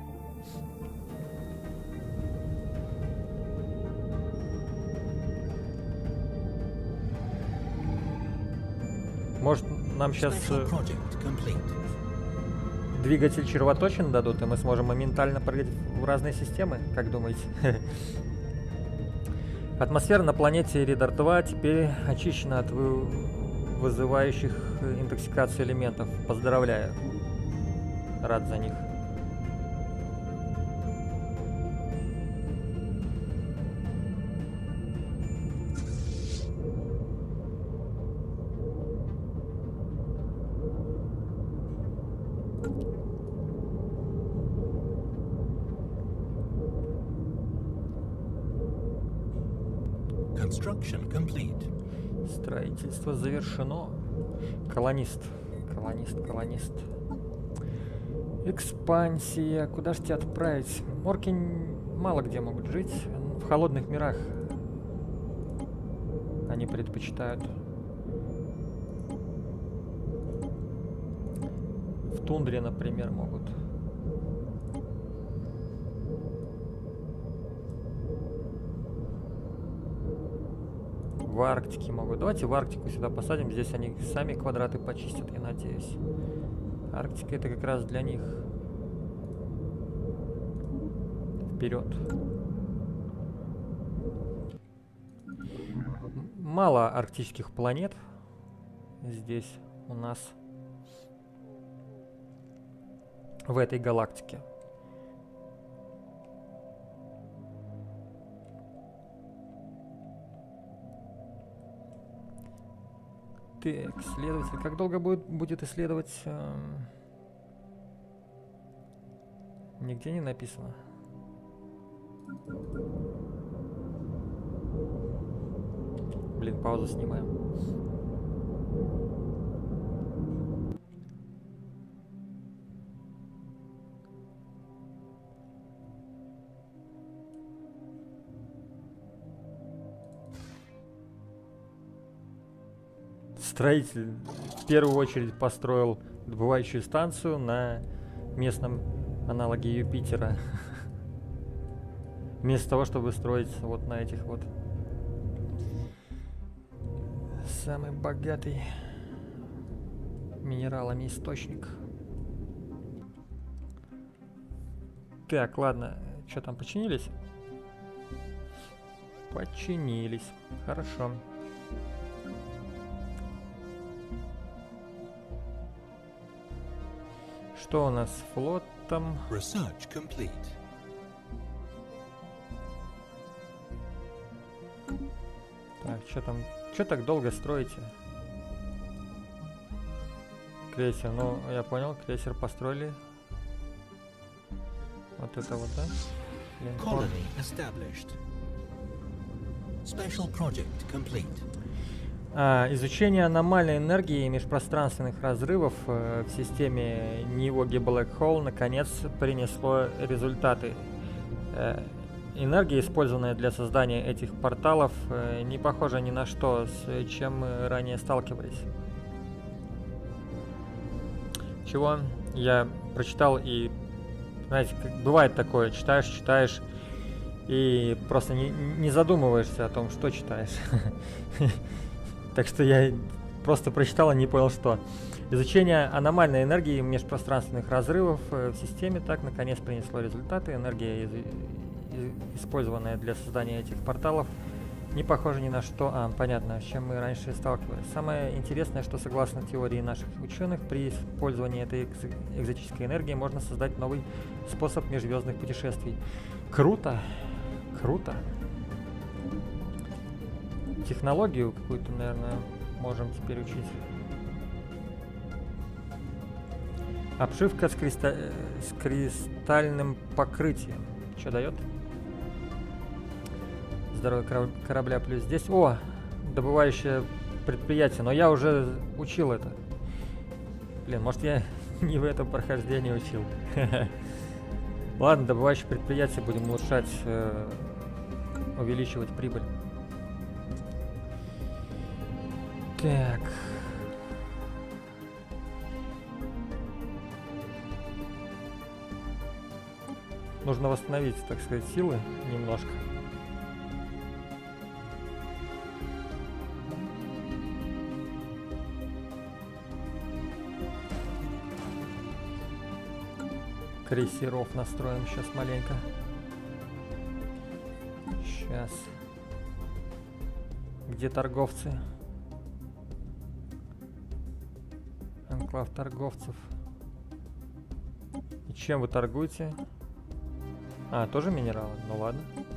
Может, нам сейчас двигатель червоточин дадут, и мы сможем моментально прыгать в разные системы? Как думаете? Атмосфера на планете Ридар два теперь очищена от вы... вызывающих интоксикацию элементов. Поздравляю. Рад за них. Construction complete. Строительство завершено. Колонист. Колонист, колонист. Экспансия. Куда же тебя отправить? Орки мало где могут жить. В холодных мирах они предпочитают. В тундре, например, могут. В Арктике могут. Давайте в Арктику сюда посадим. Здесь они сами квадраты почистят, я надеюсь. Арктика — это как раз для них. Вперед. Мало арктических планет здесь у нас в этой галактике. Так, исследователь. Как долго будет, будет исследовать? Эм... Нигде не написано. Блин, паузу снимаем. Строитель в первую очередь построил добывающую станцию на местном аналоге Юпитера. Вместо того, чтобы строить вот на этих вот. Самый богатый минералами источник. Так, ладно. Что там, починились? Починились. Хорошо. Что у нас с флотом? Research complete. Так, что там? Что так долго строите? Крейсер, ну, я понял, крейсер построили. Вот это вот, да? Линкор. Colony established. Special project complete. А, изучение аномальной энергии и межпространственных разрывов э, в системе Нивоги Black Hole наконец принесло результаты. Э, энергия, использованная для создания этих порталов, э, не похожа ни на что, с чем мы ранее сталкивались. Чего? Я прочитал и, знаете, как бывает такое, читаешь, читаешь и просто не, не задумываешься о том, что читаешь. Так что я просто прочитал и не понял, что. Изучение аномальной энергии межпространственных разрывов э, в системе так наконец принесло результаты. Энергия, из- из- использованная для создания этих порталов, не похожа ни на что. А, понятно, с чем мы раньше сталкивались. Самое интересное, что согласно теории наших ученых, при использовании этой экз- экзотической энергии можно создать новый способ межзвездных путешествий. Круто! Круто! Технологию какую-то, наверное, можем теперь учить. Обшивка с, криста... э, с кристальным покрытием. Что дает? Здоровье кора- корабля плюс здесь. О, добывающее предприятие. Но я уже учил это. Блин, может я не в этом прохождении учил. Ладно, добывающее предприятие будем улучшать, э, увеличивать прибыль. Так. Нужно восстановить, так сказать, силы немножко. Крейсеров настроим сейчас маленько. Сейчас. Где торговцы? Анклав торговцев. И чем вы торгуете? А, тоже минералы? Ну ладно.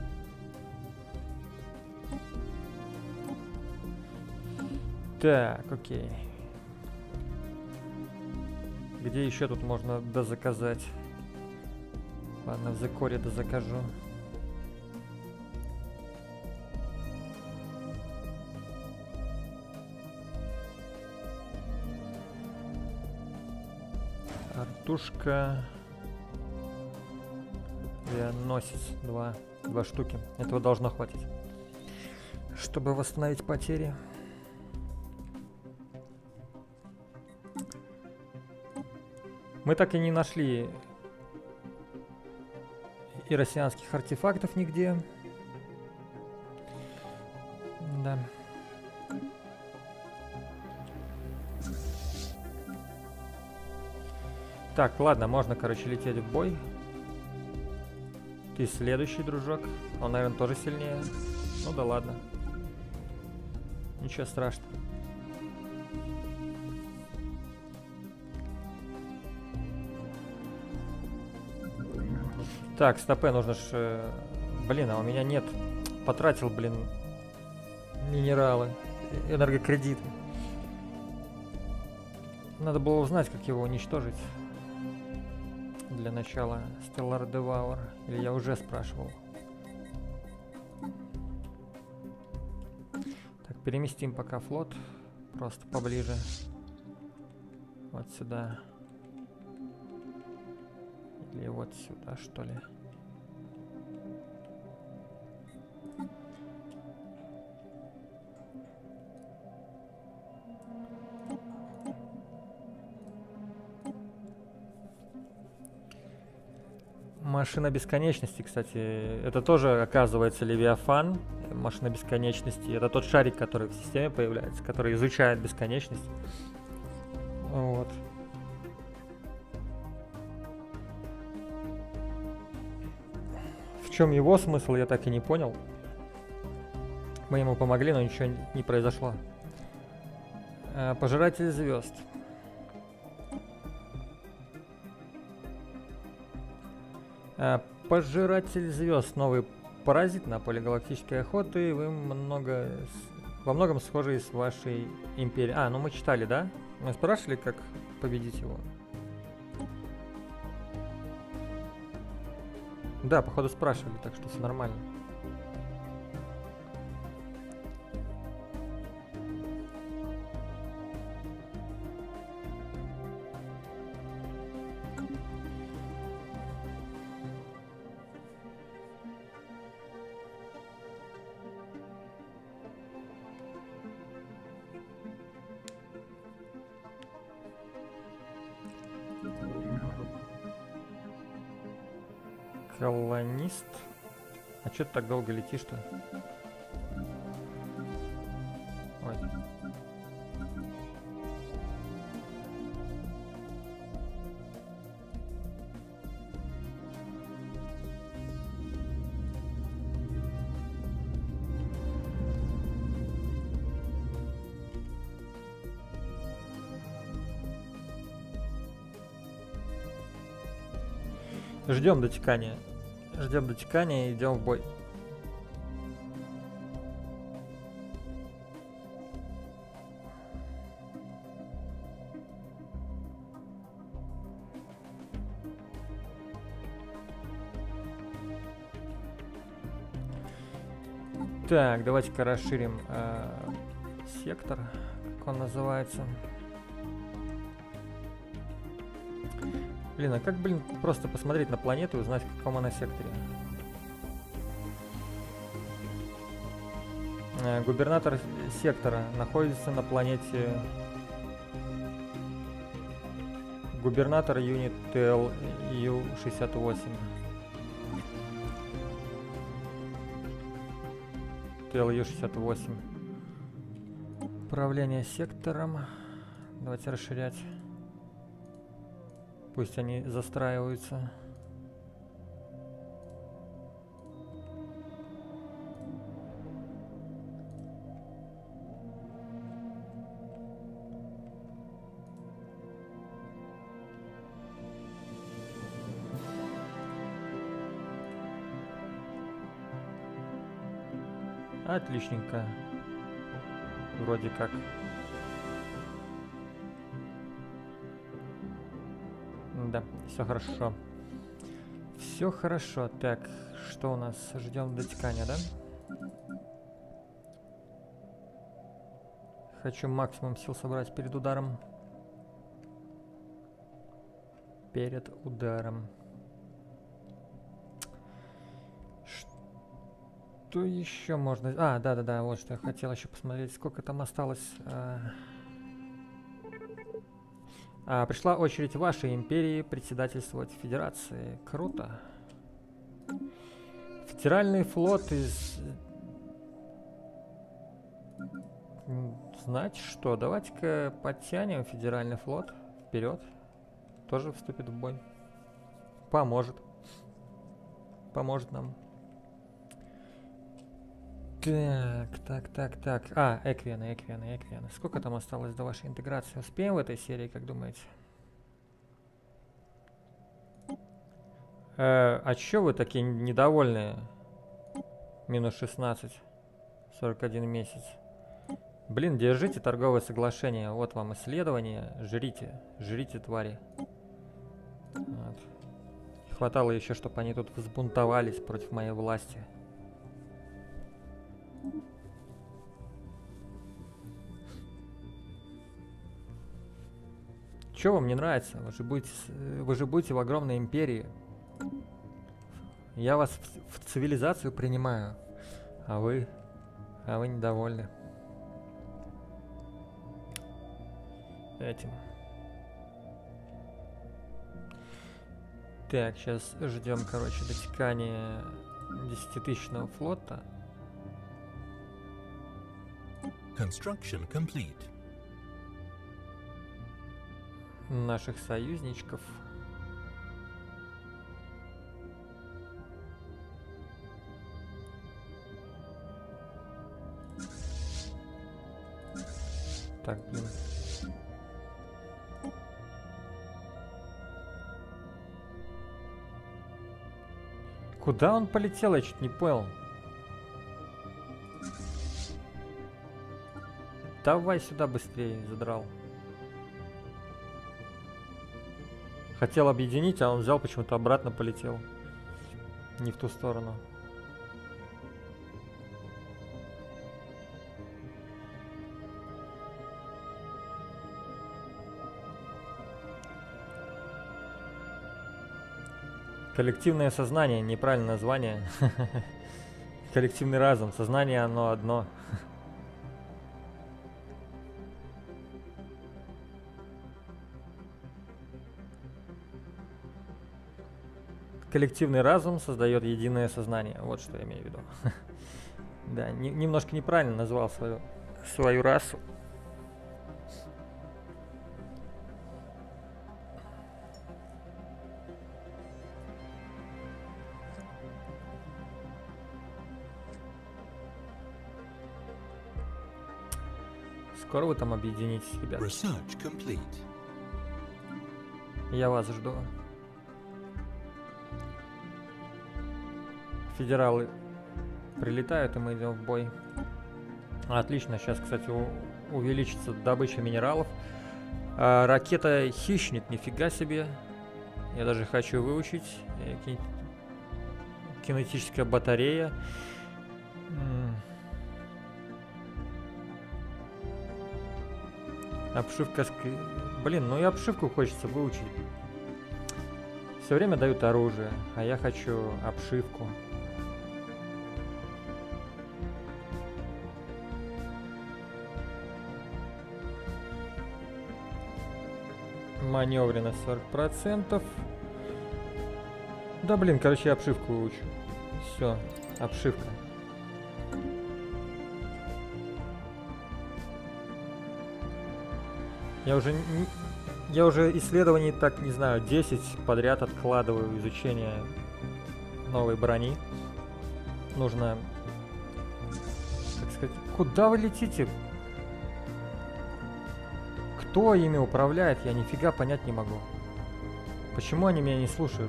Так, окей. Где еще тут можно дозаказать? Ладно, в Зекоре дозакажу. Артушка. Авианосец. Два. Два штуки. Этого должно хватить. Чтобы восстановить потери. Мы так и не нашли и россиянских артефактов нигде. Да. Так, ладно, можно, короче, лететь в бой. Ты следующий, дружок. Он, наверное, тоже сильнее. Ну да ладно. Ничего страшного. Так, стопэ, нужно ж... э, Блин, а у меня нет. Потратил, блин, минералы, э, энергокредиты. Надо было узнать, как его уничтожить. Для начала Stellar Devour. Или я уже спрашивал. Так, переместим пока флот. Просто поближе. Вот сюда. Или вот сюда, что ли. Машина бесконечности, кстати, это тоже, оказывается, Левиафан. Машина бесконечности. Это тот шарик, который в системе появляется, который изучает бесконечность. Вот. В чем его смысл, я так и не понял. Мы ему помогли, но ничего не произошло. А, пожиратель звезд. А, пожиратель звезд. Новый паразит на поле галактической охоты. Вы много... Во многом схожи с вашей империей. А, ну мы читали, да? Мы спрашивали, как победить его. Да, походу спрашивали, так что все нормально. Колонист. А что ты так долго летишь-то? Ой. Ждем дотекания. Ждем дотекания и идем в бой. Так, давайте-ка расширим э, сектор, как он называется. Блин, а как, блин, просто посмотреть на планету и узнать, в каком она секторе? Э, губернатор сектора находится на планете... Губернатор юнит Т Л Ю шестьдесят восемь. Т Л Ю шестьдесят восемь. Управление сектором. Давайте расширять. Пусть они застраиваются. Отличненько. Вроде как. Да, все хорошо. Все хорошо. Так, что у нас? Ждем дотекания, да? Хочу максимум сил собрать перед ударом. Перед ударом. Что еще можно... А, да-да-да, вот что я хотел еще посмотреть, сколько там осталось... А... А, пришла очередь вашей империи председательствовать Федерации. Круто. Федеральный флот из... Знаете что, давайте-ка подтянем Федеральный флот вперед. Тоже вступит в бой. Поможет. Поможет нам. Так, так, так, так. А, Эквианы, Эквианы, Эквианы. Сколько там осталось до вашей интеграции? Успеем в этой серии, как думаете? Э, а чё вы такие недовольные? Минус шестнадцать. сорок один месяц. Блин, держите торговое соглашение. Вот вам исследование. Жрите. Жрите, твари. Вот. Хватало еще, чтобы они тут взбунтовались против моей власти. Чё вам не нравится? Вы же будете, вы же будете в огромной империи. Я вас в, в цивилизацию принимаю, а вы, а вы недовольны этим. Так, сейчас ждем, короче, дотекания десятитысячного флота. Construction complete. Наших союзничков. Так, блин. Куда он полетел? Я чуть не понял. Давай сюда быстрее, задрал. Хотел объединить, а он взял, почему-то обратно полетел. Не в ту сторону. Коллективное сознание, неправильное название. Коллективный разум, сознание оно одно. Коллективный разум создает единое сознание. Вот что я имею в виду. Да, не, немножко неправильно назвал свою, свою расу. Скоро вы там объединитесь, ребят. Research complete. Я вас жду. федералы прилетают, и мы идем в бой. Отлично, сейчас, кстати, у, увеличится добыча минералов. А, ракета «Хищник», нифига себе. Я даже хочу выучить. Ки кинетическая батарея. Обшивка... Блин, ну и обшивку хочется выучить. Все время дают оружие, а я хочу обшивку. Маневренность сорок процентов. Да блин, короче, я обшивку выучу. Все, обшивка. Я уже... Не... Я уже исследований, так не знаю, десять подряд откладываю изучение новой брони. Нужно, так сказать, куда вы летите? Кто ими управляет, я нифига понять не могу. Почему они меня не слушают?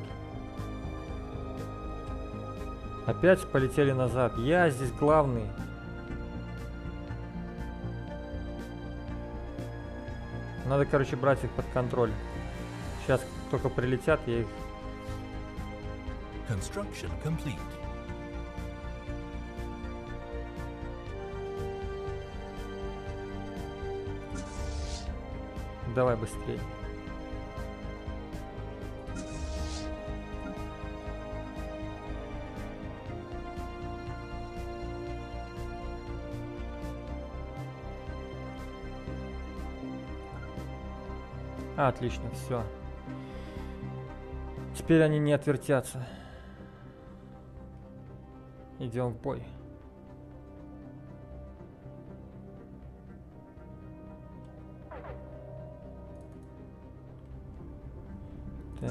Опять полетели назад. Я здесь главный. Надо, короче, брать их под контроль. Сейчас только прилетят, я их... Construction complete. Давай быстрее. А, отлично, все. Теперь они не отвертятся. Идем в бой. Так.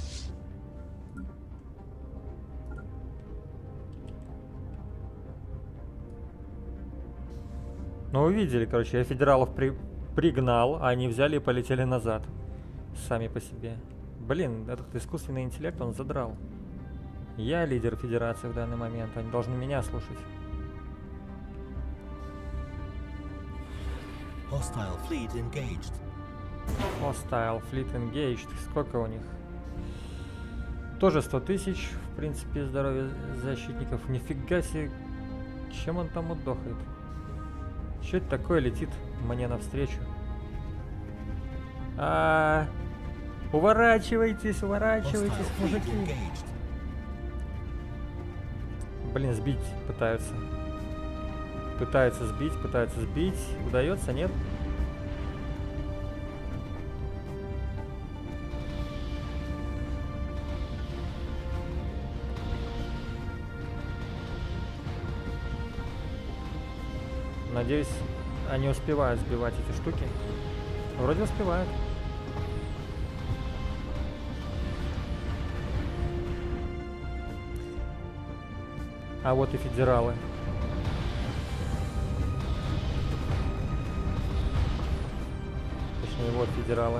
Ну, вы видели, короче, я федералов при... пригнал, а они взяли и полетели назад. Сами по себе. Блин, этот искусственный интеллект, он задрал. Я лидер федерации в данный момент, они должны меня слушать. Hostile fleet engaged. Hostile fleet engaged. Сколько у них? Тоже сто тысяч, в принципе, здоровья защитников. Нифига себе, чем он там отдохает? Что это такое летит мне навстречу? А, уворачивайтесь, уворачивайтесь, мужики. Блин, сбить пытаются. Пытаются сбить, пытаются сбить. Удается, нет? Надеюсь, они успевают сбивать эти штуки. Вроде успевают. А вот и федералы. Точнее, вот федералы.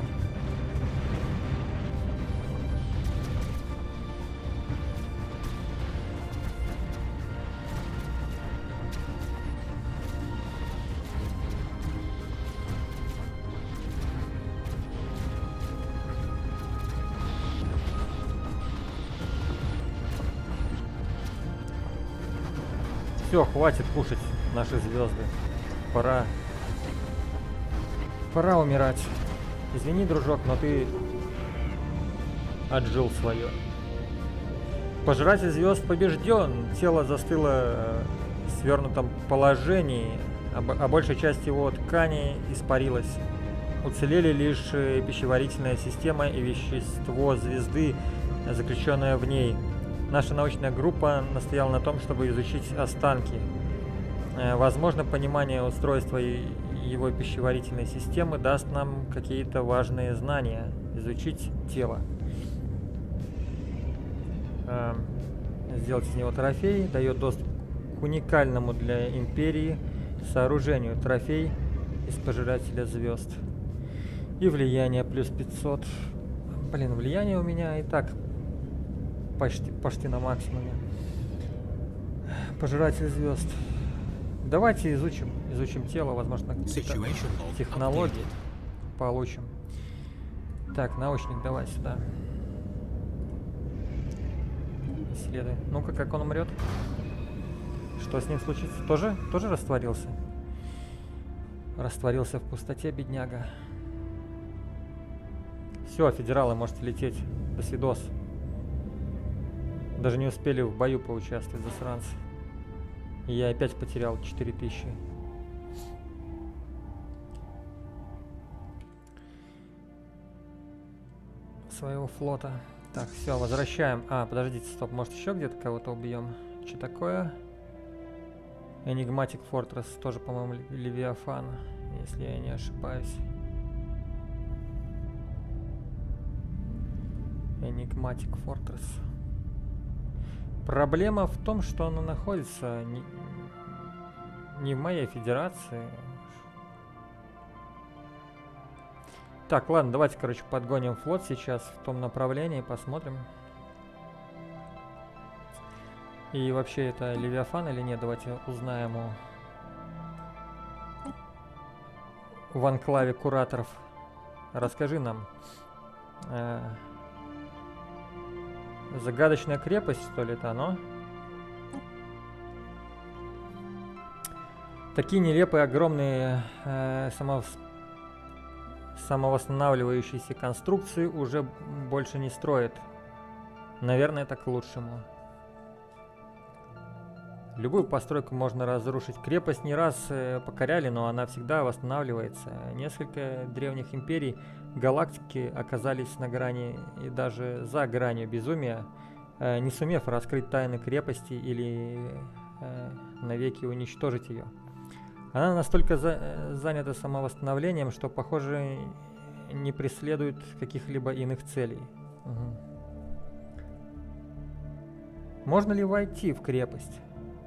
Все, хватит кушать наши звезды. Пора. Пора умирать. Извини, дружок, но ты отжил свое. Пожиратель звезд побежден. Тело застыло в свернутом положении, а большая часть его ткани испарилась. Уцелели лишь пищеварительная система и вещество звезды, заключенное в ней. Наша научная группа настояла на том, чтобы изучить останки. Возможно, понимание устройства его пищеварительной системы даст нам какие-то важные знания. Изучить тело. Сделать из него трофей дает доступ к уникальному для империи сооружению. Трофей из пожирателя звезд. И влияние плюс пятьсот. Блин, влияние у меня и так почти, почти на максимуме. Пожиратель звезд. Давайте изучим, изучим тело, возможно, какие-то технологии получим. Так, научник, давай сюда. Исследуй. Ну-ка, как он умрет? Что с ним случится? Тоже, тоже растворился? Растворился в пустоте, бедняга. Все, федералы, можете лететь. До свидос. Даже не успели в бою поучаствовать, засранцы. И я опять потерял четыре тысячи. Своего флота. Так, все, возвращаем. А, подождите, стоп, может еще где-то кого-то убьем? Что такое? Enigmatic Fortress, тоже, по-моему, Левиафан, если я не ошибаюсь. Enigmatic Fortress. Проблема в том, что она находится не, не в моей федерации. Так, ладно, давайте, короче, подгоним флот сейчас в том направлении, посмотрим. И вообще, это Левиафан или нет, давайте узнаем у... в анклаве кураторов. Расскажи нам. Э Загадочная крепость, что ли, это оно? Такие нелепые, огромные э, само... самовосстанавливающиеся конструкции уже больше не строят. Наверное, это к лучшему. Любую постройку можно разрушить. Крепость не раз э, покоряли, но она всегда восстанавливается. Несколько древних империй галактики оказались на грани и даже за гранью безумия, э, не сумев раскрыть тайны крепости или э, навеки уничтожить ее. Она настолько за, э, занята самовосстановлением, что, похоже, не преследует каких-либо иных целей. Угу. Можно ли войти в крепость?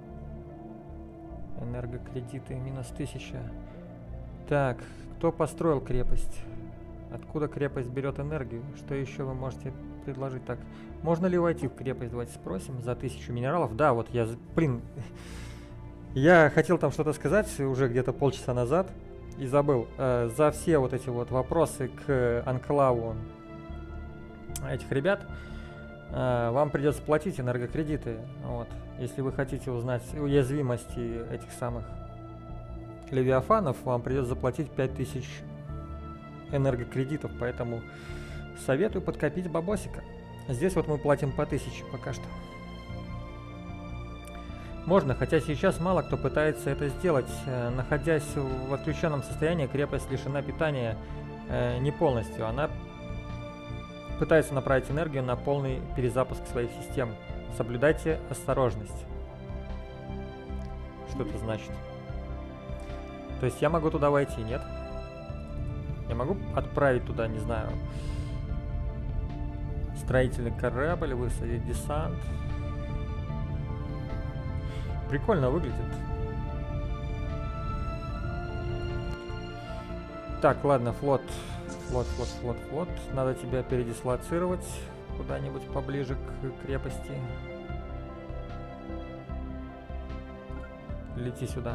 Энергокредиты минус тысяча. Так, кто построил крепость? Откуда крепость берет энергию? Что еще вы можете предложить? Так, можно ли войти в крепость? Давайте спросим. За тысячу минералов. Да, вот я, блин, я хотел там что-то сказать уже где-то полчаса назад и забыл. Э, за все вот эти вот вопросы к анклаву этих ребят э, вам придется платить энергокредиты. Вот. Если вы хотите узнать уязвимости этих самых левиафанов, вам придется заплатить пять тысяч энергокредитов, поэтому советую подкопить бабосика. Здесь вот мы платим по тысяче пока что. Можно, хотя сейчас мало кто пытается это сделать. Э, находясь в отключенном состоянии, крепость лишена питания э, не полностью. Она пытается направить энергию на полный перезапуск своих систем. Соблюдайте осторожность. Что это значит? То есть я могу туда войти, нет? Я могу отправить туда, не знаю, строительный корабль, высадить десант. Прикольно выглядит. Так, ладно, флот. Флот, флот, флот, флот. Надо тебя передислоцировать куда-нибудь поближе к крепости. Лети сюда.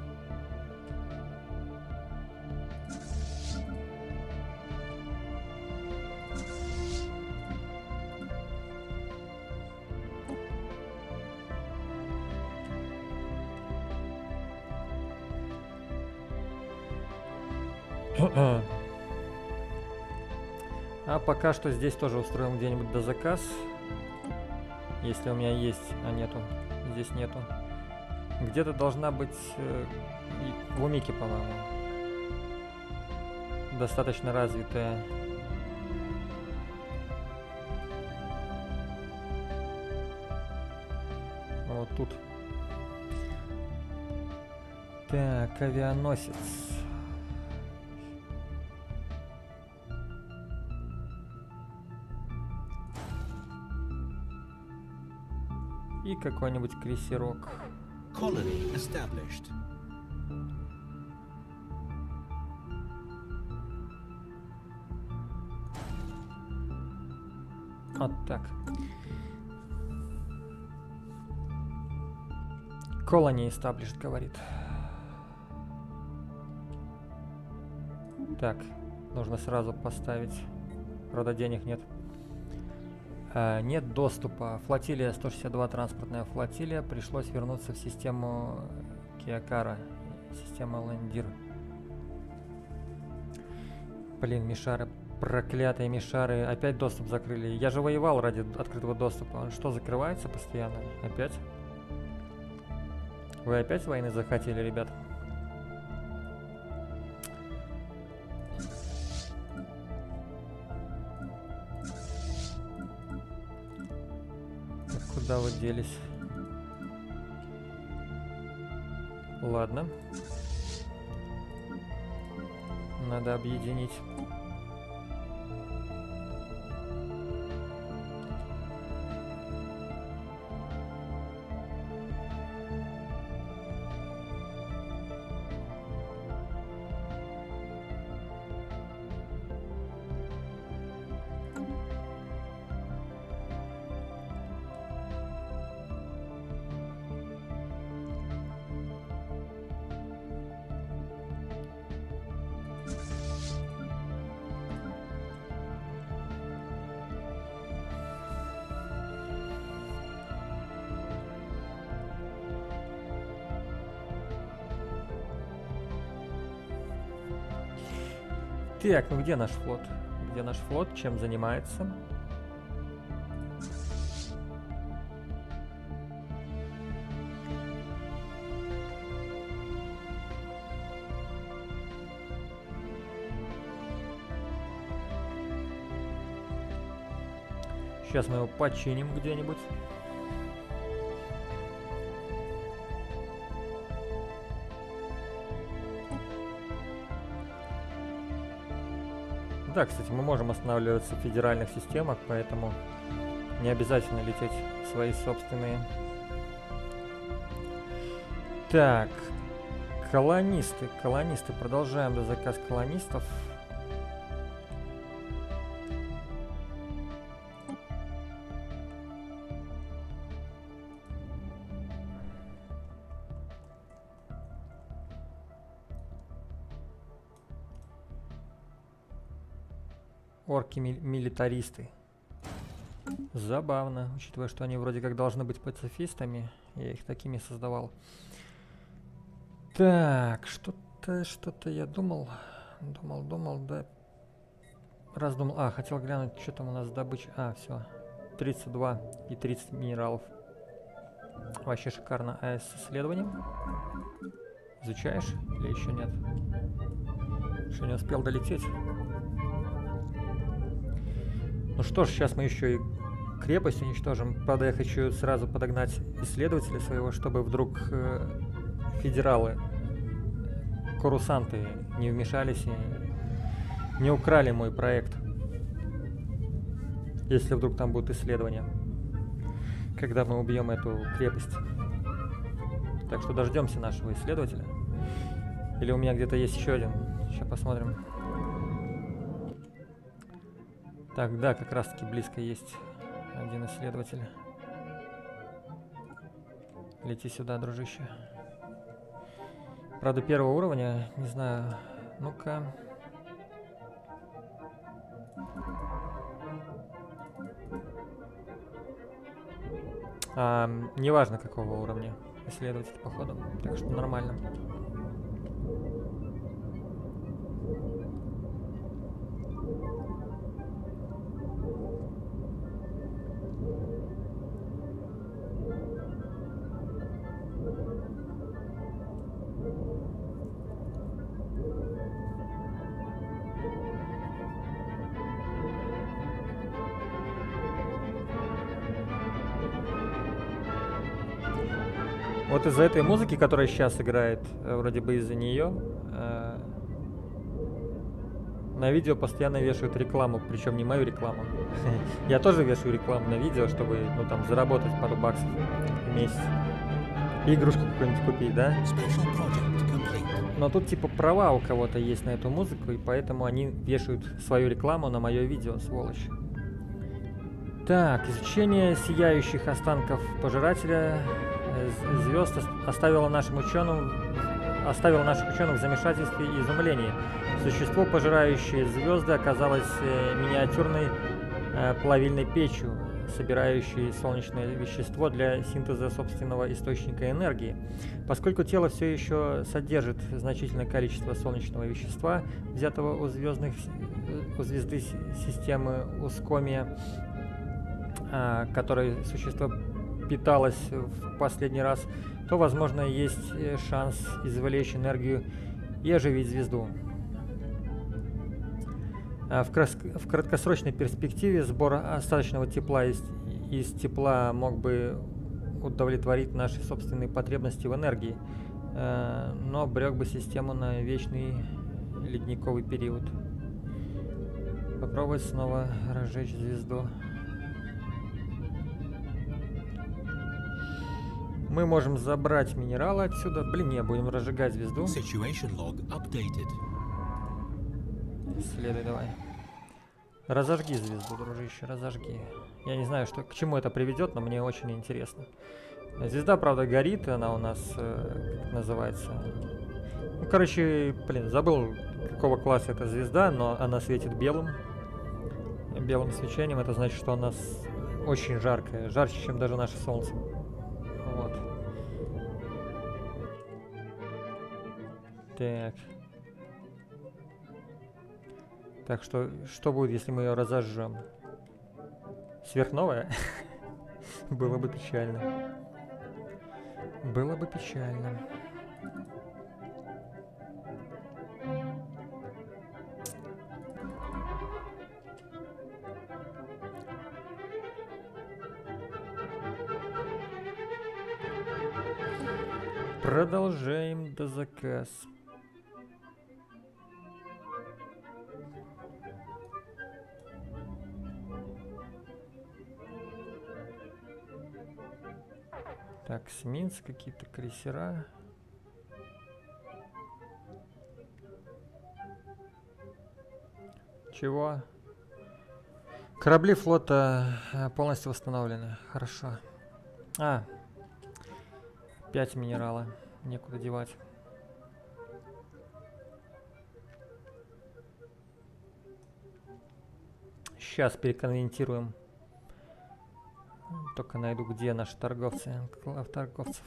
А пока что здесь тоже устроим где-нибудь до заказ. Если у меня есть, а нету. Здесь нету. Где-то должна быть э, в Умике, по-моему. Достаточно развитая. Вот тут. Так, авианосец. И какой-нибудь крейсерок. Colony established. Вот так. Colony established, говорит. Так, нужно сразу поставить. Правда, денег нет. А, нет доступа. Флотилия сто шестьдесят два, транспортная флотилия. Пришлось вернуться в систему Киакара. Система Лендир. Блин, мишары. Проклятые мишары. Опять доступ закрыли. Я же воевал ради открытого доступа. Он что, закрывается постоянно? Опять? Вы опять войны захотели, ребят? Куда вы делись? Ладно. Надо объединить. Так, ну где наш флот? Где наш флот? Чем занимается? Сейчас мы его починим где-нибудь. Да, кстати, мы можем останавливаться в федеральных системах, поэтому не обязательно лететь в свои собственные. Так, колонисты, колонисты, продолжаем до заказ колонистов. Орки-милитаристы. Забавно, учитывая, что они вроде как должны быть пацифистами. Я их такими создавал. Так, что-то, что-то я думал. Думал, думал, да. Раздумал. А, хотел глянуть, что там у нас добыча. А, все. тридцать два и тридцать минералов. Вообще шикарно. А с исследованием? Изучаешь или еще нет? Еще не успел долететь. Ну что ж, сейчас мы еще и крепость уничтожим. Правда, я хочу сразу подогнать исследователя своего, чтобы вдруг э, федералы, корусанты не вмешались и не украли мой проект. Если вдруг там будут исследования, когда мы убьем эту крепость. Так что дождемся нашего исследователя. Или у меня где-то есть еще один. Сейчас посмотрим. Так, да, как раз таки близко есть один исследователь. Лети сюда, дружище. Правда, первого уровня, не знаю. Ну-ка. А, неважно, какого уровня исследователь, походу. Так что нормально. Вот из-за этой музыки, которая сейчас играет, вроде бы из-за нее, э, на видео постоянно вешают рекламу, причем не мою рекламу. Я тоже вешаю рекламу на видео, чтобы, ну, там, заработать пару баксов в месяц. И игрушку какую-нибудь купить, да? Но тут типа права у кого-то есть на эту музыку, и поэтому они вешают свою рекламу на мое видео, сволочь. Так, изучение сияющих останков пожирателя звезд оставило нашим ученым, оставило наших ученых в замешательстве и изумлении. Существо, пожирающее звезды, оказалось миниатюрной плавильной печью, собирающей солнечное вещество для синтеза собственного источника энергии. Поскольку тело все еще содержит значительное количество солнечного вещества, взятого у, звездных, у звезды системы Ускомия, которой существо питалось в последний раз, то, возможно, есть шанс извлечь энергию и оживить звезду. В, крас в краткосрочной перспективе сбор остаточного тепла из, из тепла мог бы удовлетворить наши собственные потребности в энергии, э, но обрек бы систему на вечный ледниковый период. Попробовать снова разжечь звезду. Мы можем забрать минералы отсюда. Блин, не, будем разжигать звезду. Situation log updated. Следуй давай. Разожги звезду, дружище, разожги. Я не знаю, что, к чему это приведет, но мне очень интересно. Звезда, правда, горит, она у нас, э, как называется... Ну, короче, блин, забыл, какого класса эта звезда, но она светит белым. Белым свечением, это значит, что она очень жаркая, жарче, чем даже наше Солнце. Вот. Так. Так что, что будет, если мы ее разожжем? Сверхновая? Было бы печально. Было бы печально. Продолжаем до заказ. Так, Сминск, какие-то крейсера. Чего? Корабли флота полностью восстановлены. Хорошо. А, пять минерала. Некуда девать. Сейчас переконвертируем. Только найду, где наши торговцы, анклав торговцев.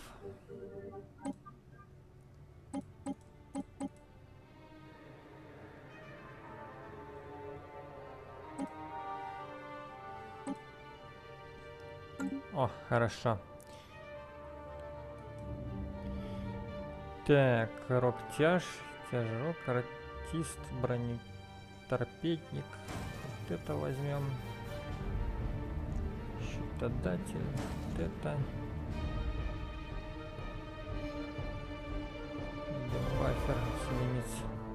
О, хорошо. Так, роптяж, тяжело, каратист, бронеторпедник. Вот это возьмем. Щитодатель, вот это. Бафер, сменить.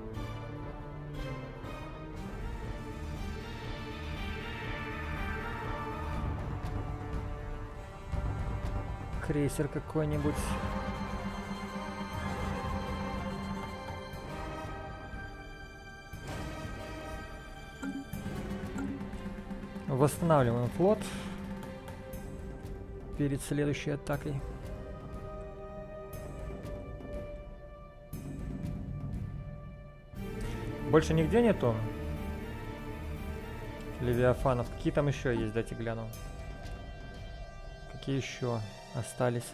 Крейсер какой-нибудь. Восстанавливаем флот перед следующей атакой. Больше нигде нету левиафанов. Какие там еще есть? Дайте гляну. Какие еще остались?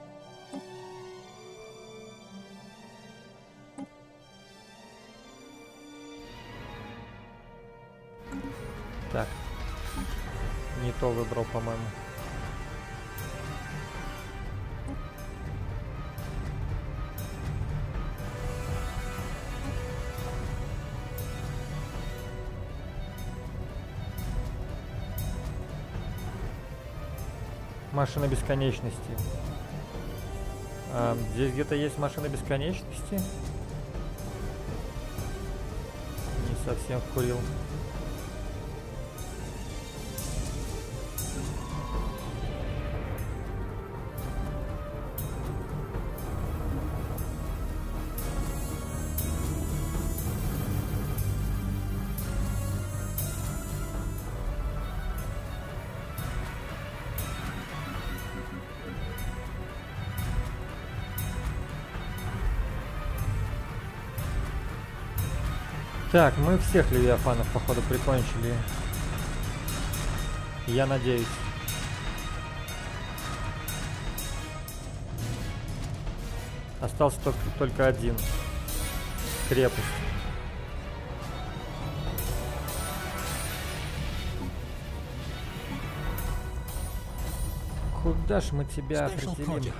Так. Не то выбрал, по-моему. Машина бесконечности. А, здесь где-то есть машина бесконечности. Не совсем вкурил. Так, мы всех левиафанов, походу, прикончили. Я надеюсь. Остался только, только один. Крепость. Куда ж мы тебя определим?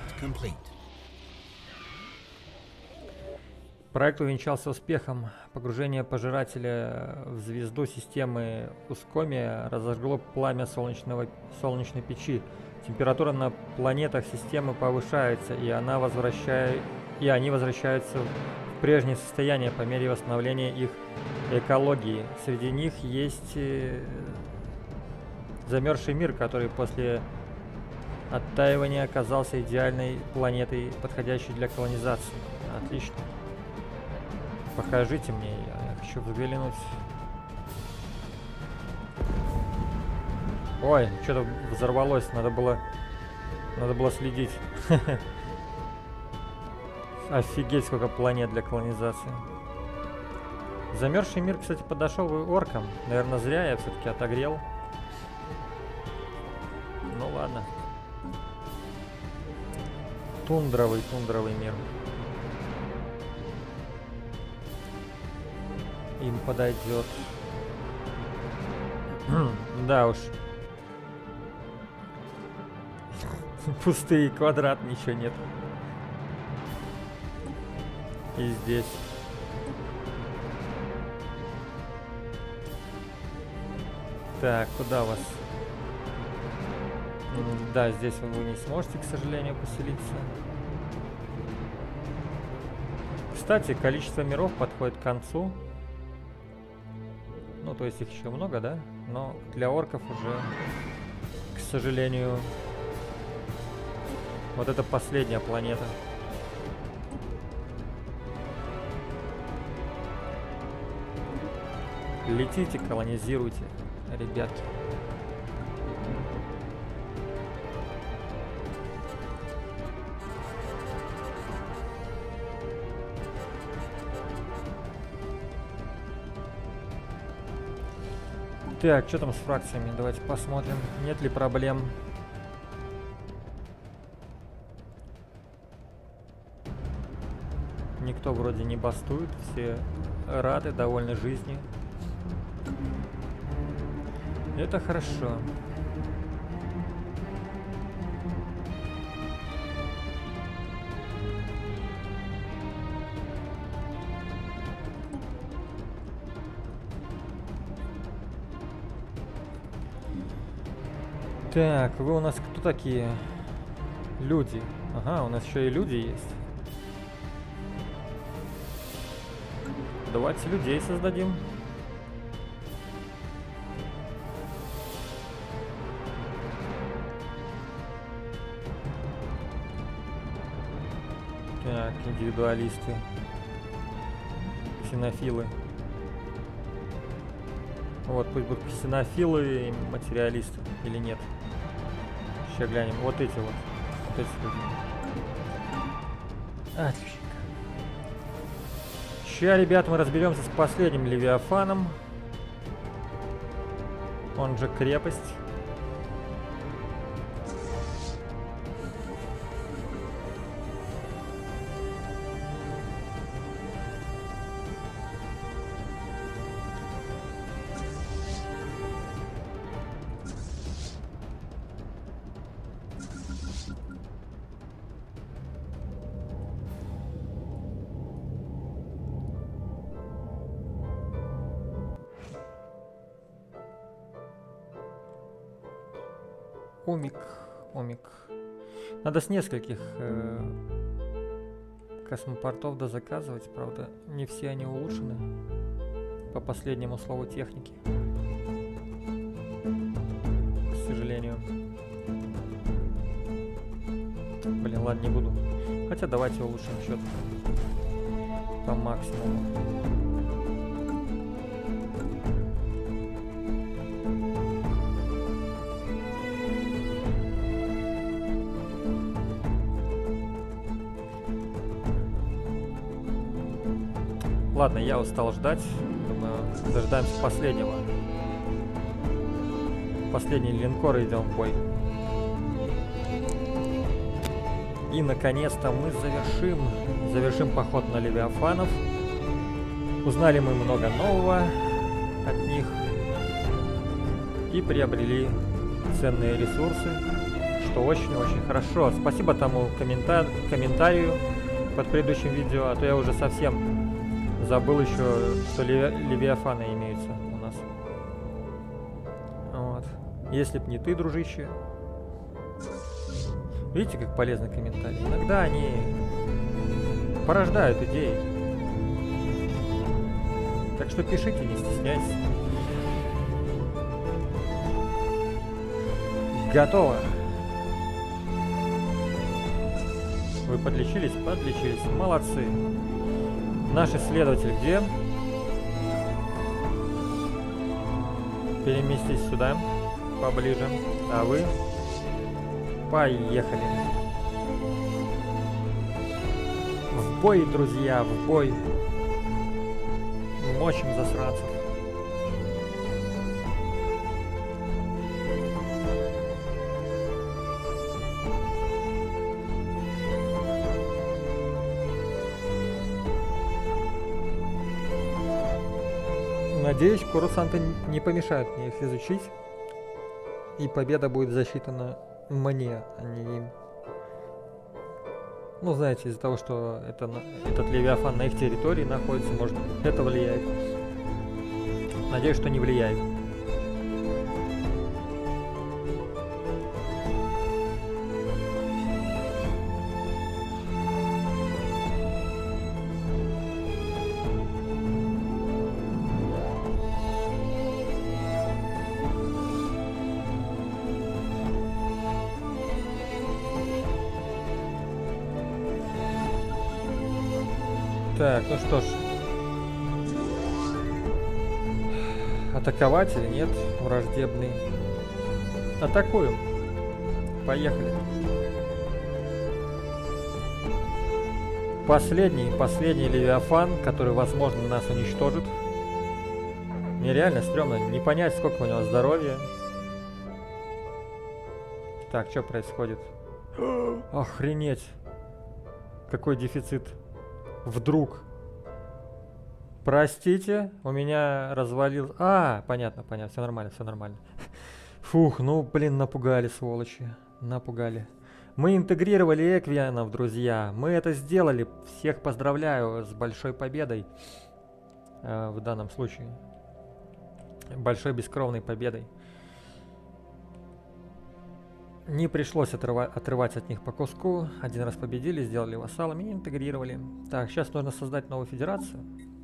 Проект увенчался успехом. Погружение пожирателя в звезду системы Ускомия разожгло пламя солнечного, солнечной печи. Температура на планетах системы повышается, и, она возвращает, и они возвращаются в прежнее состояние по мере восстановления их экологии. Среди них есть замерзший мир, который после оттаивания оказался идеальной планетой, подходящей для колонизации. Отлично. Покажите мне, я хочу взглянуть. Ой, что-то взорвалось, надо было, надо было следить. Офигеть, сколько планет для колонизации. Замерзший мир, кстати, подошел оркам. Наверное, зря я все-таки отогрел. Ну ладно. Тундровый, тундровый мир. Им подойдет. Да уж. Пустые квадрат, ничего нет. И здесь. Так, куда вас? Да, здесь вы не сможете, к сожалению, поселиться. Кстати, количество миров подходит к концу. Ну, то есть их еще много, да? Но для орков уже, к сожалению, вот это последняя планета. Летите, колонизируйте, ребятки. Так, что там с фракциями? Давайте посмотрим, нет ли проблем. Никто вроде не бастует, все рады, довольны жизнью. Это хорошо. Так, вы у нас кто такие? Люди. Ага, у нас еще и люди есть. Давайте людей создадим. Так, индивидуалисты. Ксенофилы. Вот, пусть будут ксенофилы и материалисты. Или нет? Сейчас глянем. Вот эти вот. Вот эти люди. Отлично. Сейчас, ребят, мы разберемся с последним Левиафаном. Он же крепость. Омик, Омик. Надо с нескольких э, космопортов дозаказывать, правда, не все они улучшены по последнему слову техники. К сожалению. Блин, ладно, не буду. Хотя давайте улучшим счет по максимуму. Ладно, я устал ждать. Думаю, э, дождаемся последнего. Последний линкор, идем в бой. И наконец-то мы завершим, завершим поход на Левиафанов. Узнали мы много нового от них и приобрели ценные ресурсы, что очень-очень хорошо. Спасибо тому коммента комментарию под предыдущим видео, а то я уже совсем забыл еще, что леви Левиафаны имеются у нас. Вот. Если б не ты, дружище. Видите, как полезны комментарии? Иногда они порождают идеи. Так что пишите, не стесняйтесь. Готово. Вы подлечились? Подлечились. Молодцы. Наш исследователь где? Переместись сюда, поближе. А вы? Поехали. В бой, друзья, в бой. Мочим засранцев. Надеюсь, курсанты не помешают мне их изучить. И победа будет засчитана мне, а не им. Ну, знаете, из-за того, что это, этот Левиафан на их территории находится, может, это влияет. Надеюсь, что не влияет. Так, ну что ж. Атаковать или нет? Враждебный. Атакуем. Поехали. Последний, последний Левиафан, который, возможно, нас уничтожит. Мне реально стрёмно не понять, сколько у него здоровья. Так, что происходит? Охренеть. Какой дефицит. Вдруг. Простите, у меня развалил... А, понятно, понятно, все нормально, все нормально. Фух, ну, блин, напугали, сволочи. Напугали. Мы интегрировали эквианов, друзья. Мы это сделали. Всех поздравляю с большой победой. Э, в данном случае. Большой бескровной победой. Не пришлось отрыва отрывать от них по куску. Один раз победили, сделали вассалами и интегрировали. Так, сейчас нужно создать новую федерацию.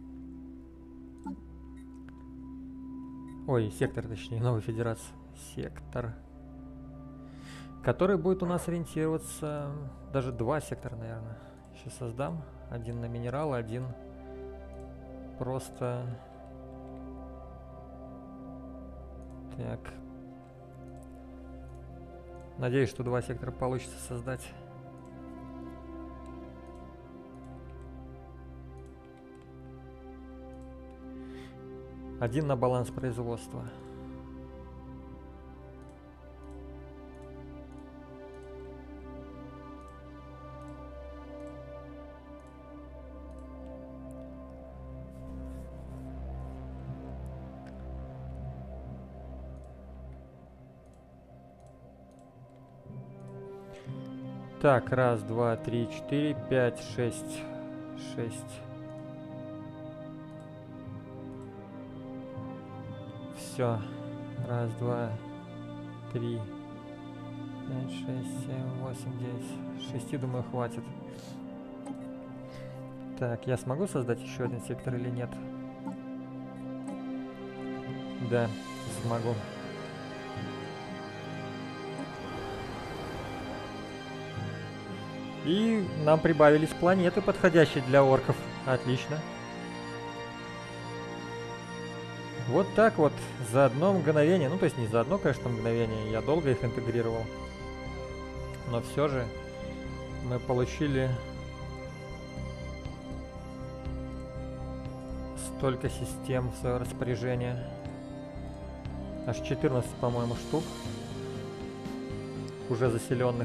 Ой, сектор, точнее, новую федерацию. Сектор. Который будет у нас ориентироваться... Даже два сектора, наверное. Сейчас создам. Один на минералы, один просто... Так... Надеюсь, что два сектора получится создать. Один на баланс производства. Так, раз, два, три, четыре, пять, шесть, шесть. Все. Раз, два, три, пять, шесть, семь, восемь, девять. Шести, думаю, хватит. Так, я смогу создать еще один сектор или нет? Да, смогу. И нам прибавились планеты, подходящие для орков. Отлично. Вот так вот, за одно мгновение. Ну, то есть не за одно, конечно, мгновение. Я долго их интегрировал. Но все же мы получили столько систем в свое распоряжение. Аж четырнадцать, по-моему, штук уже заселенных.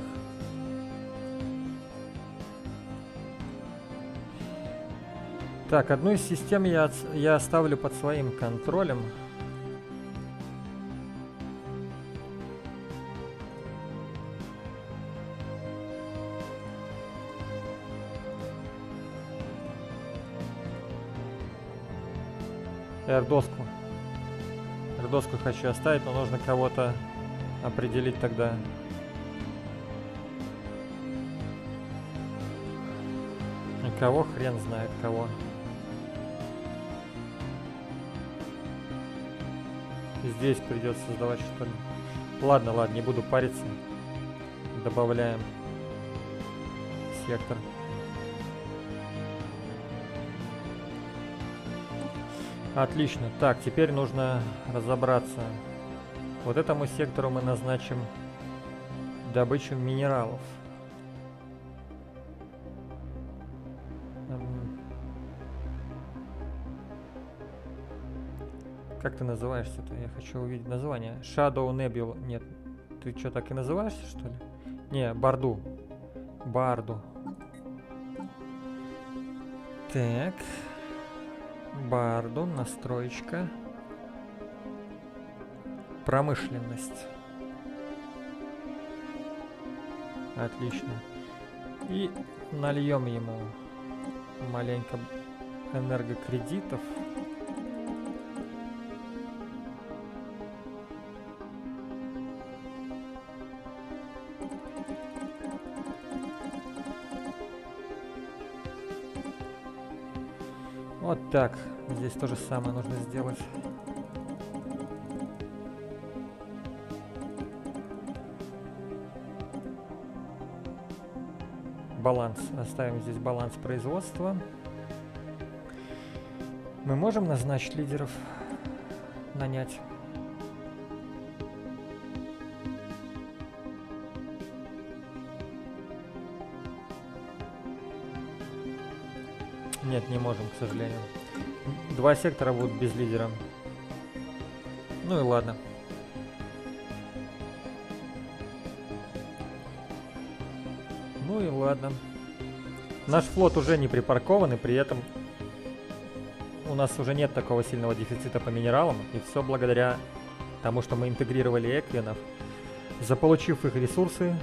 Так, одну из систем я, я оставлю под своим контролем. Эрдоску. Эрдоску хочу оставить, но нужно кого-то определить тогда. И кого, хрен знает кого. Здесь придется создавать, что ли. Ладно, ладно, не буду париться. Добавляем сектор. Отлично. Так, теперь нужно разобраться. Вот этому сектору мы назначим добычу минералов. Как ты называешься-то? Я хочу увидеть название. Shadow Nebula. Нет. Ты что, так и называешься, что ли? Не, Барду. Барду. Так. Барду. Настроечка. Промышленность. Отлично. И нальем ему маленько энергокредитов. Вот так. Здесь то же самое нужно сделать. Баланс. Оставим здесь баланс производства. Мы можем назначить лидеров, нанять. Нет, не можем, к сожалению. Два сектора будут без лидера. Ну и ладно. Ну и ладно. Наш флот уже не припаркован, и при этом у нас уже нет такого сильного дефицита по минералам. И все благодаря тому, что мы интегрировали эквинов. Заполучив их ресурсы.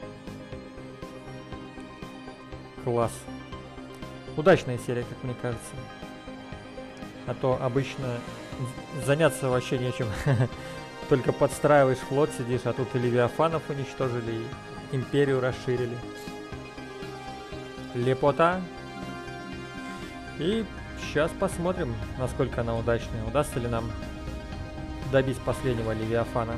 Класс. Удачная серия, как мне кажется. А то обычно заняться вообще нечем. Только подстраиваешь флот, сидишь, а тут и левиафанов уничтожили, и империю расширили. Лепота. И сейчас посмотрим, насколько она удачная. Удастся ли нам добить последнего левиафана.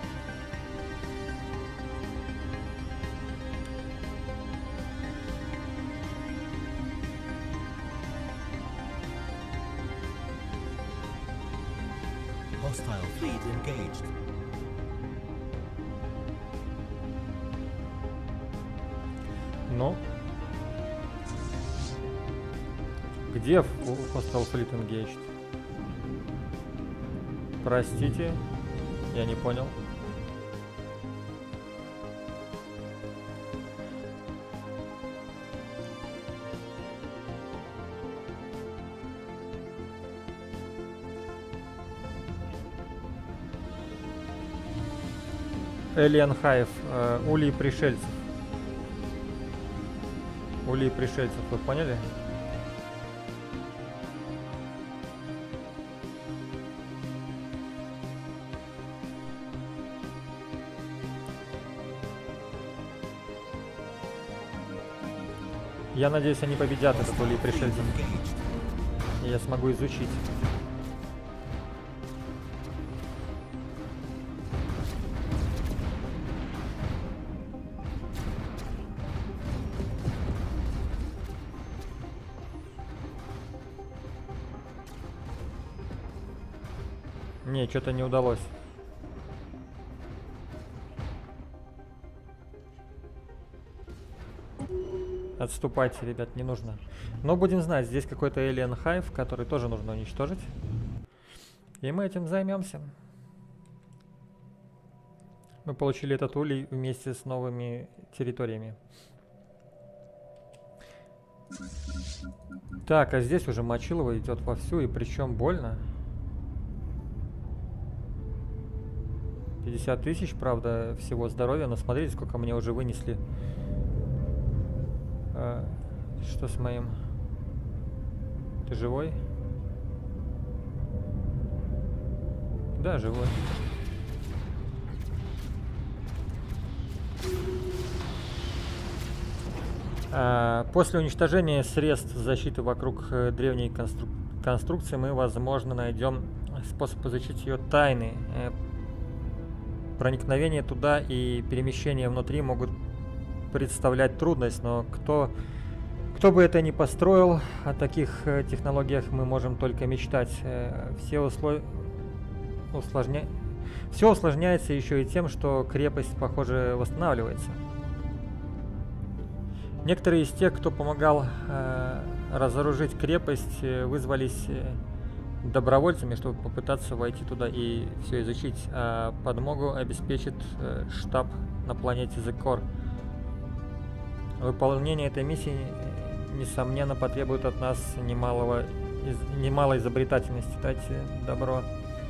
Hostile fleet engaged. Ну. Где Hostile Fleet Engaged? Простите, я не понял. Alien Hive, э, улей пришельцев. Улей пришельцев, вы поняли? Я надеюсь, они победят этот улей пришельцев. И я смогу изучить. Не, что-то не удалось. Отступайте, ребят, не нужно. Но будем знать, здесь какой-то Alien Hive, который тоже нужно уничтожить. И мы этим займемся. Мы получили этот улей вместе с новыми территориями. Так, а здесь уже Мочилово идет вовсю, и причем больно. пятьдесят тысяч, правда, всего здоровья, но смотрите, сколько мне уже вынесли. А, что с моим? Ты живой? Да, живой. А, после уничтожения средств защиты вокруг э, древней констру... конструкции мы, возможно, найдем способ изучить ее тайны. Э, проникновение туда и перемещение внутри могут представлять трудность, но кто, кто бы это ни построил, о таких э, технологиях мы можем только мечтать. Э, все условия... Усложня... Все усложняется еще и тем, что крепость, похоже, восстанавливается. Некоторые из тех, кто помогал э, разоружить крепость, э, вызвались э, добровольцами, чтобы попытаться войти туда и все изучить. А подмогу обеспечит э, штаб на планете Зекор. Выполнение этой миссии, э, несомненно, потребует от нас немалого, из, немалой изобретательности. Дайте добро.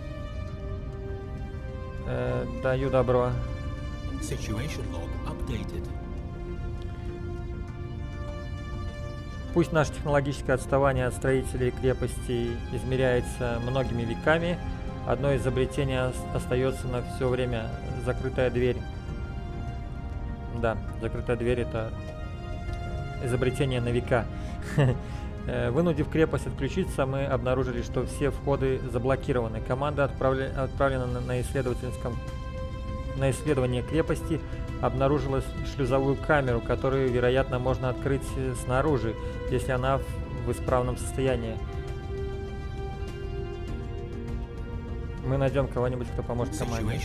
Э, даю добро. Situation log updated. Пусть наше технологическое отставание от строителей крепости измеряется многими веками, одно изобретение остается на все время — закрытая дверь. Да, закрытая дверь — это изобретение на века. Вынудив крепость отключиться, мы обнаружили, что все входы заблокированы. Команда отправлена на исследовательском на исследование крепости, обнаружила шлюзовую камеру, которую, вероятно, можно открыть снаружи, если она в исправном состоянии. Мы найдем кого-нибудь, кто поможет команде.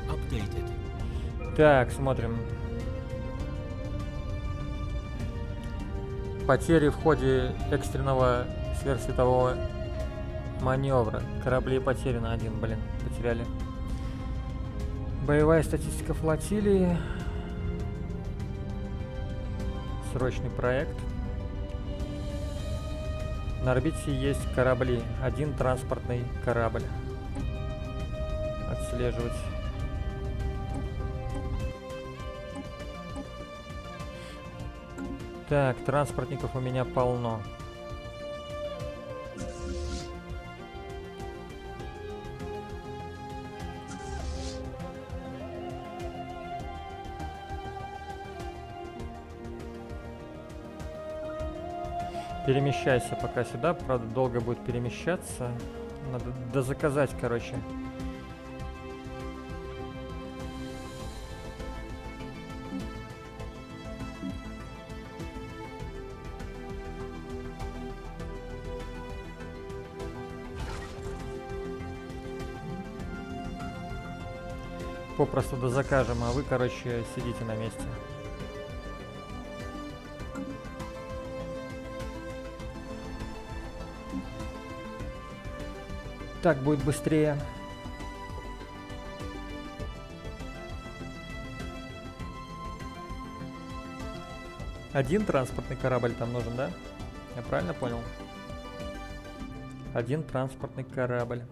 Так, смотрим. Потери в ходе экстренного сверхсветового маневра. Корабли потеряны один, блин, потеряли. Боевая статистика флотилии. Срочный проект. На орбите есть корабли. Один транспортный корабль. Отслеживать. Так, транспортников у меня полно. Перемещайся пока сюда, правда, долго будет перемещаться. Надо дозаказать, короче. Попросту дозакажем, а вы, короче, сидите на месте. Так будет быстрее. Один транспортный корабль там нужен, да? Я правильно понял? Один транспортный корабль.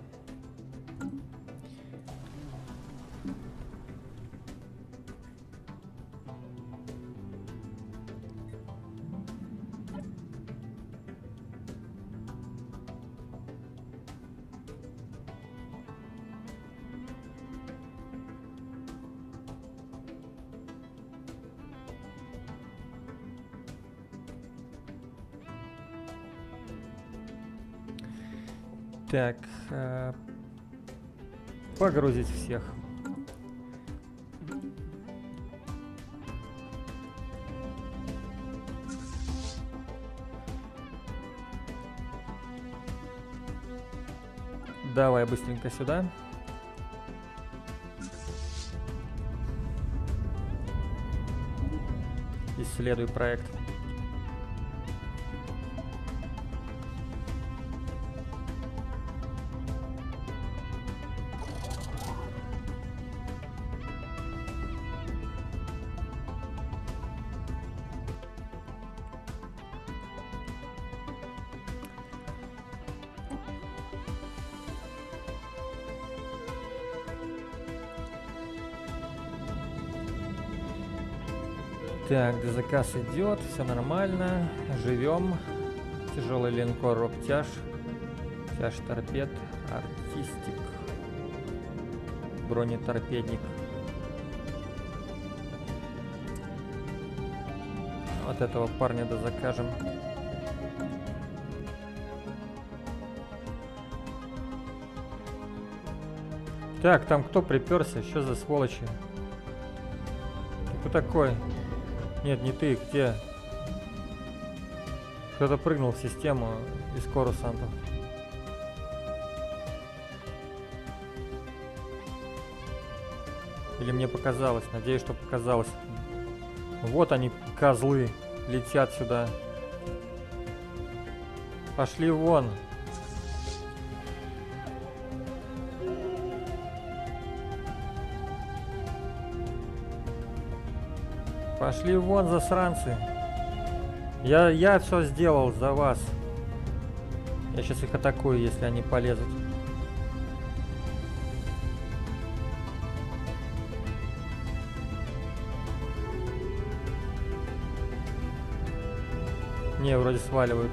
Так, э, погрузить всех. Давай быстренько сюда. Исследуй проект. Так, заказ идет, все нормально, живем. Тяжелый линкор Роптяж, тяж торпед, артистик, бронеторпедник. Вот этого парня да закажем. Так, там кто приперся? Что за сволочи? Ты кто такой? Нет, не ты, где? Кто-то прыгнул в систему из Корусантов. Или мне показалось? Надеюсь, что показалось. Вот они, козлы, летят сюда. Пошли вон. Пошли вон, засранцы. Я, я все сделал за вас. Я сейчас их атакую, если они полезут. Не, вроде сваливают.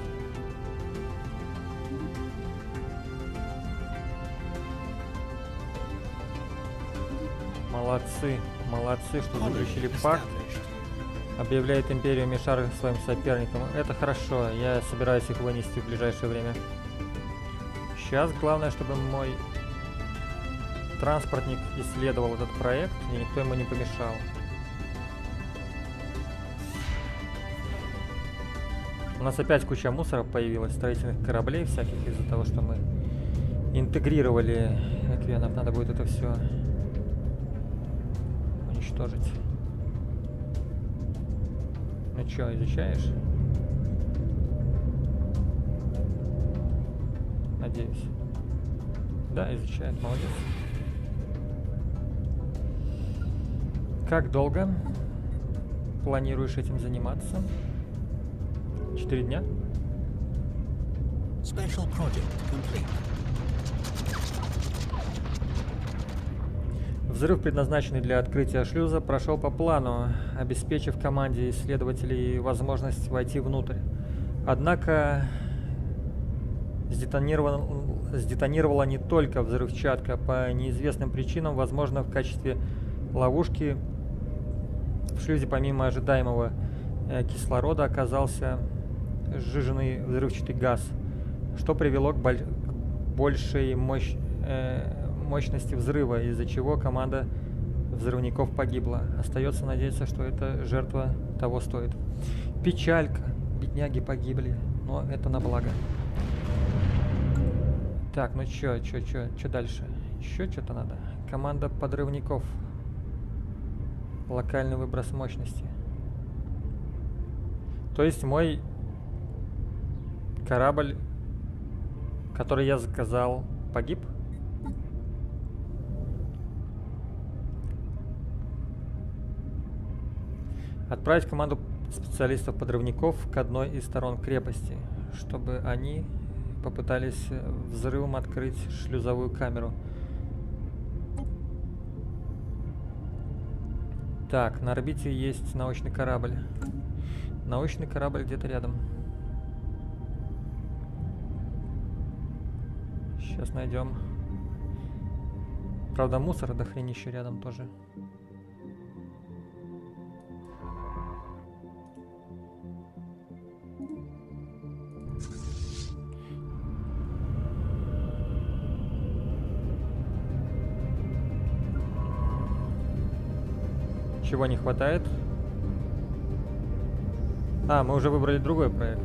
Молодцы, молодцы, что заключили пакт. Объявляет Империю Мишар своим соперникам. Это хорошо, я собираюсь их вынести в ближайшее время. Сейчас главное, чтобы мой транспортник исследовал этот проект, и никто ему не помешал. У нас опять куча мусора появилась, строительных кораблей всяких, из-за того, что мы интегрировали эквенов. Надо будет это все уничтожить. Ну чё, изучаешь? Надеюсь. Да, изучает, молодец. Как долго планируешь этим заниматься? Четыре дня? Special project complete. Взрыв, предназначенный для открытия шлюза, прошел по плану, обеспечив команде исследователей возможность войти внутрь. Однако сдетонировала, сдетонировала не только взрывчатка. По неизвестным причинам, возможно, в качестве ловушки в шлюзе помимо ожидаемого э, кислорода оказался сжиженный взрывчатый газ, что привело к боль большей мощь, э, мощности взрыва, из-за чего команда взрывников погибла. Остается надеяться, что эта жертва того стоит. Печалька. Бедняги погибли, но это на благо. Так, ну чё, чё, чё, чё дальше? Еще что-то надо. Команда подрывников. Локальный выброс мощности. То есть мой корабль, который я заказал, погиб? Отправить команду специалистов-подрывников к одной из сторон крепости, чтобы они попытались взрывом открыть шлюзовую камеру. Так, на орбите есть научный корабль. Научный корабль где-то рядом. Сейчас найдем. Правда, мусора до хренища рядом тоже. Чего не хватает? А, мы уже выбрали другой проект.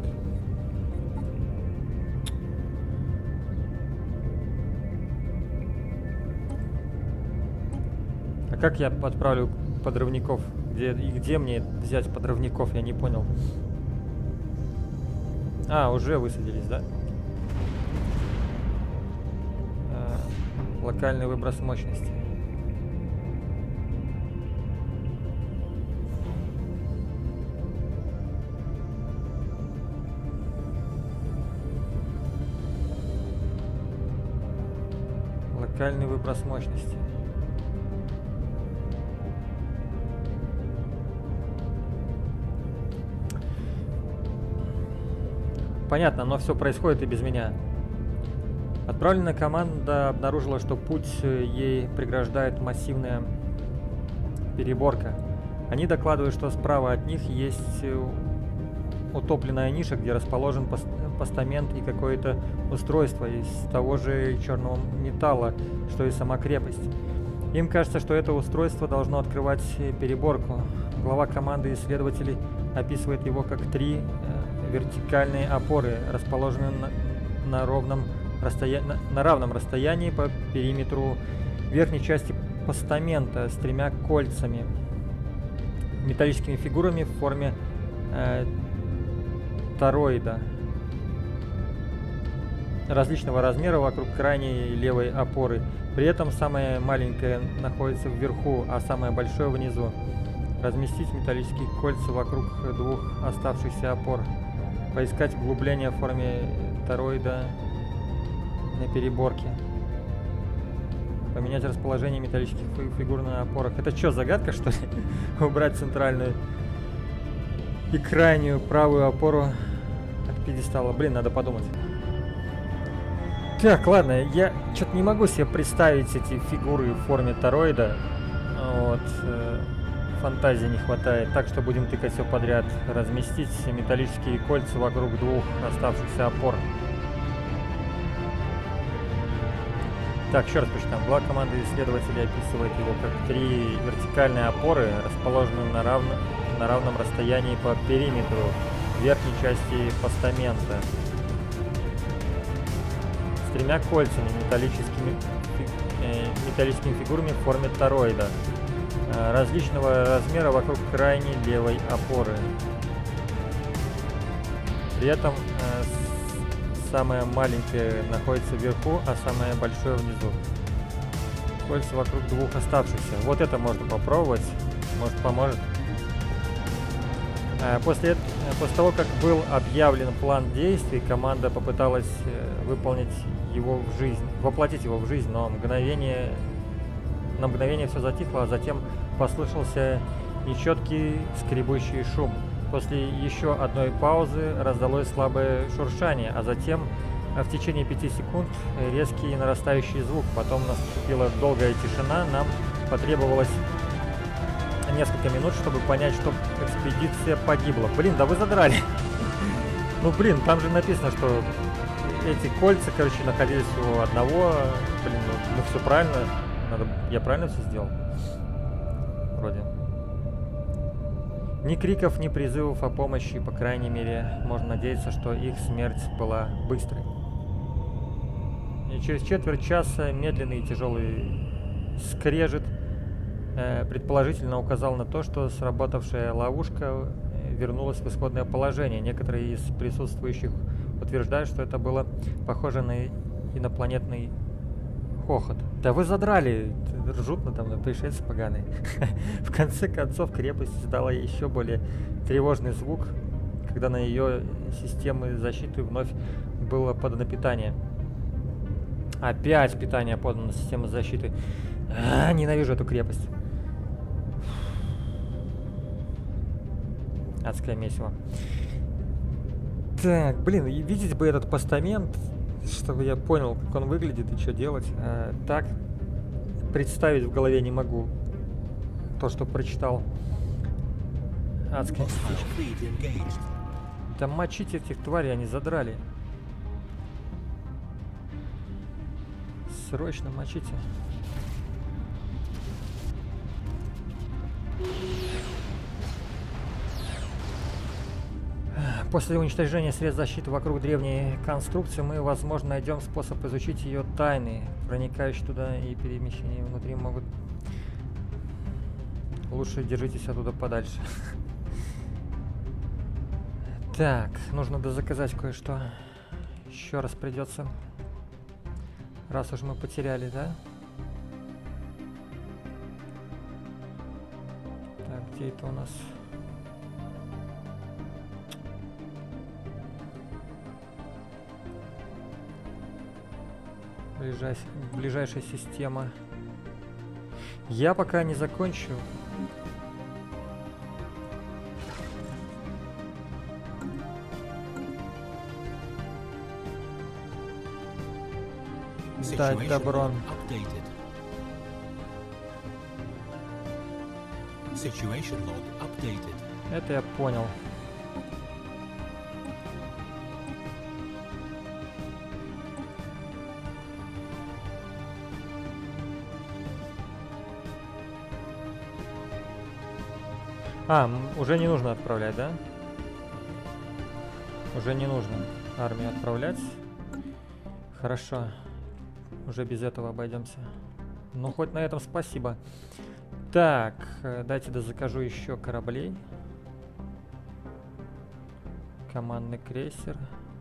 А как я отправлю подрывников? Где, и где мне взять подрывников? Я не понял. А, уже высадились, да? А, локальный выброс мощности. Локальный выброс мощности. Понятно, но все происходит и без меня. Отправленная команда обнаружила, что путь ей преграждает массивная переборка. Они докладывают, что справа от них есть утопленная ниша, где расположен пост постамент и какое-то устройство из того же черного металла, что и сама крепость. Им кажется, что это устройство должно открывать переборку. Глава команды исследователей описывает его как три э, вертикальные опоры, расположенные на, на, ровном расстоя... на, на равном расстоянии по периметру верхней части постамента с тремя кольцами, металлическими фигурами в форме э, тороида различного размера вокруг крайней левой опоры. При этом самая маленькая находится вверху, а самое большое внизу. Разместить металлические кольца вокруг двух оставшихся опор. Поискать углубление в форме тороида на переборке. Поменять расположение металлических фигур на опорах. Это что, загадка, что ли? Убрать центральную и крайнюю правую опору от пьедестала. Блин, надо подумать. Так, ладно, я что-то не могу себе представить эти фигуры в форме тороида. Вот. Э, фантазии не хватает. Так что будем тыкать все подряд. Разместить металлические кольца вокруг двух оставшихся опор. Так, еще раз почитаем. Глава команды исследователей описывает его как три вертикальные опоры, расположенные на, равно, на равном расстоянии по периметру верхней части постамента. С тремя кольцами, металлическими, э, металлическими фигурами в форме тороида. Э, различного размера вокруг крайней левой опоры. При этом э, самое маленькое находится вверху, а самое большое внизу. Кольца вокруг двух оставшихся. Вот это можно попробовать. Может, поможет. После, после того, как был объявлен план действий, команда попыталась выполнить его в жизнь, воплотить его в жизнь, но мгновение, на мгновение все затихло, а затем послышался нечеткий скребущий шум. После еще одной паузы раздалось слабое шуршание, а затем в течение пяти секунд резкий нарастающий звук. Потом наступила долгая тишина. Нам потребовалось несколько минут, чтобы понять, что экспедиция погибла. Блин, да вы задрали. Ну блин, там же написано, что эти кольца, короче, находились у одного. Блин, ну, ну все правильно. Надо... Я правильно все сделал? Вроде. Ни криков, ни призывов о помощи, по крайней мере, можно надеяться, что их смерть была быстрой. И через четверть часа медленный и тяжелый скрежет э, предположительно указал на то, что сработавшая ловушка вернулась в исходное положение. Некоторые из присутствующих утверждают, что это было похоже на инопланетный хохот. Да вы задрали! Ржут на там пришельцы поганые. В конце концов крепость издала еще более тревожный звук, когда на ее системы защиты вновь было подано питание. Опять питание подано на систему защиты. А, ненавижу эту крепость. Адское месиво. Так, блин, видеть бы этот постамент, чтобы я понял, как он выглядит и что делать. А, так, представить в голове не могу то, что прочитал. Адская птичка. Да мочить этих тварей, они задрали. Срочно мочите. После уничтожения средств защиты вокруг древней конструкции мы, возможно, найдем способ изучить ее тайны. Проникающие туда и перемещения внутри могут... Лучше держитесь оттуда подальше. Так, нужно дозаказать кое-что. Еще раз придется. Раз уж мы потеряли, да? Так, где это у нас? Ближай... Ближайшая система. Я пока не закончу. Отдать Situation добро. log updated. Situation log updated. Это я понял. А, м, уже не нужно отправлять, да? Уже не нужно армию отправлять. Хорошо. Уже без этого обойдемся. Ну, хоть на этом спасибо. Так, э, дайте да закажу еще кораблей. Командный крейсер.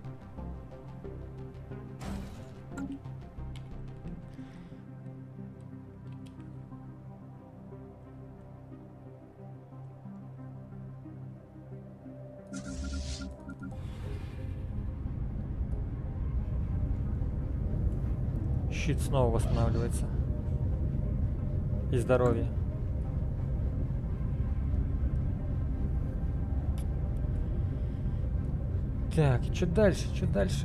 Щит снова восстанавливается. И здоровье. Так, что дальше? Что дальше?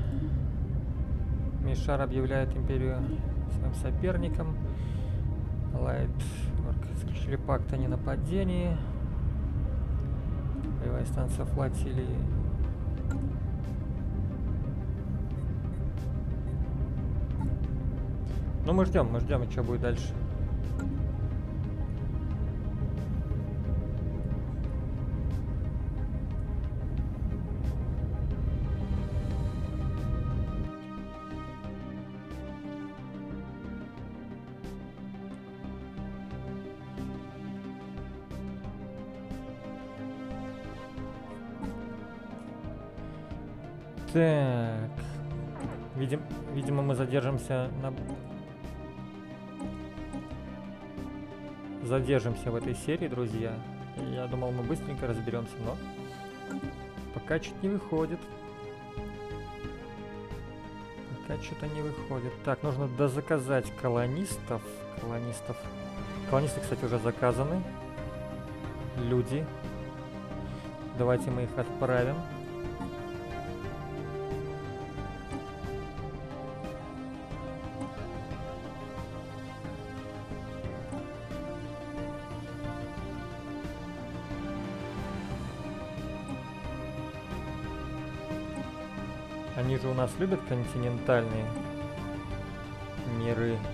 Мишар объявляет империю своим соперником. Лайтворк заключили пакт о ненападении. Боевая станция флотилии. Ну мы ждем, мы ждем, и что будет дальше. Так, видим, видимо, мы задержимся на... Задержимся в этой серии, друзья. Я думал, мы быстренько разберемся, но пока что-то не выходит. Пока что-то не выходит. Так, нужно дозаказать колонистов. Колонистов. Колонисты, кстати, уже заказаны. Люди. Давайте мы их отправим. Они же у нас любят континентальные миры.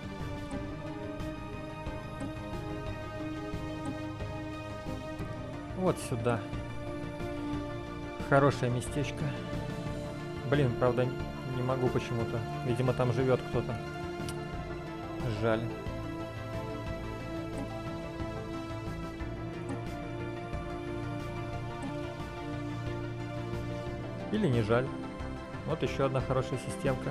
Вот сюда. Хорошее местечко. Блин, правда, не могу почему-то. Видимо, там живет кто-то. Жаль. Или не жаль. Вот еще одна хорошая системка.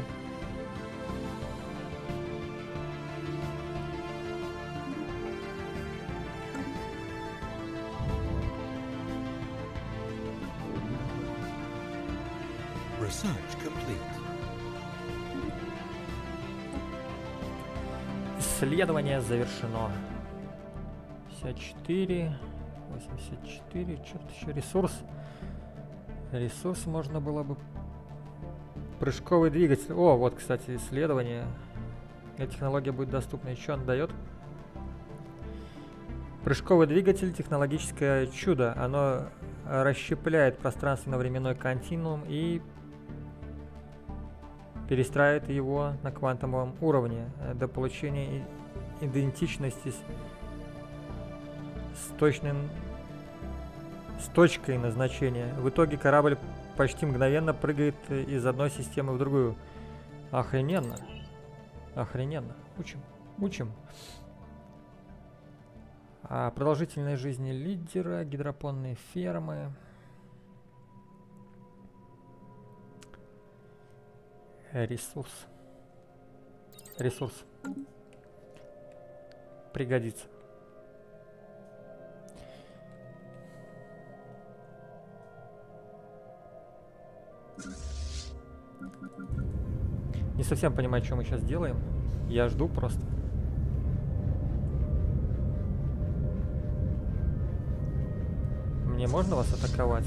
Research complete. Исследование завершено. пятьдесят четыре, восемьдесят четыре, что-то еще ресурс. Ресурс можно было бы... Прыжковый двигатель. О, вот, кстати, исследование. Эта технология будет доступна. Еще он дает. Прыжковый двигатель — технологическое чудо. Оно расщепляет пространственно-временной континуум и перестраивает его на квантовом уровне до получения идентичности с, с, точным, с точкой назначения. В итоге корабль почти мгновенно прыгает из одной системы в другую. Охрененно. Охрененно. Учим. Учим. А продолжительность жизни лидера, гидропонные фермы. Ресурс. Ресурс. Пригодится. Не совсем понимаю, что мы сейчас делаем. Я жду просто. Мне можно вас атаковать?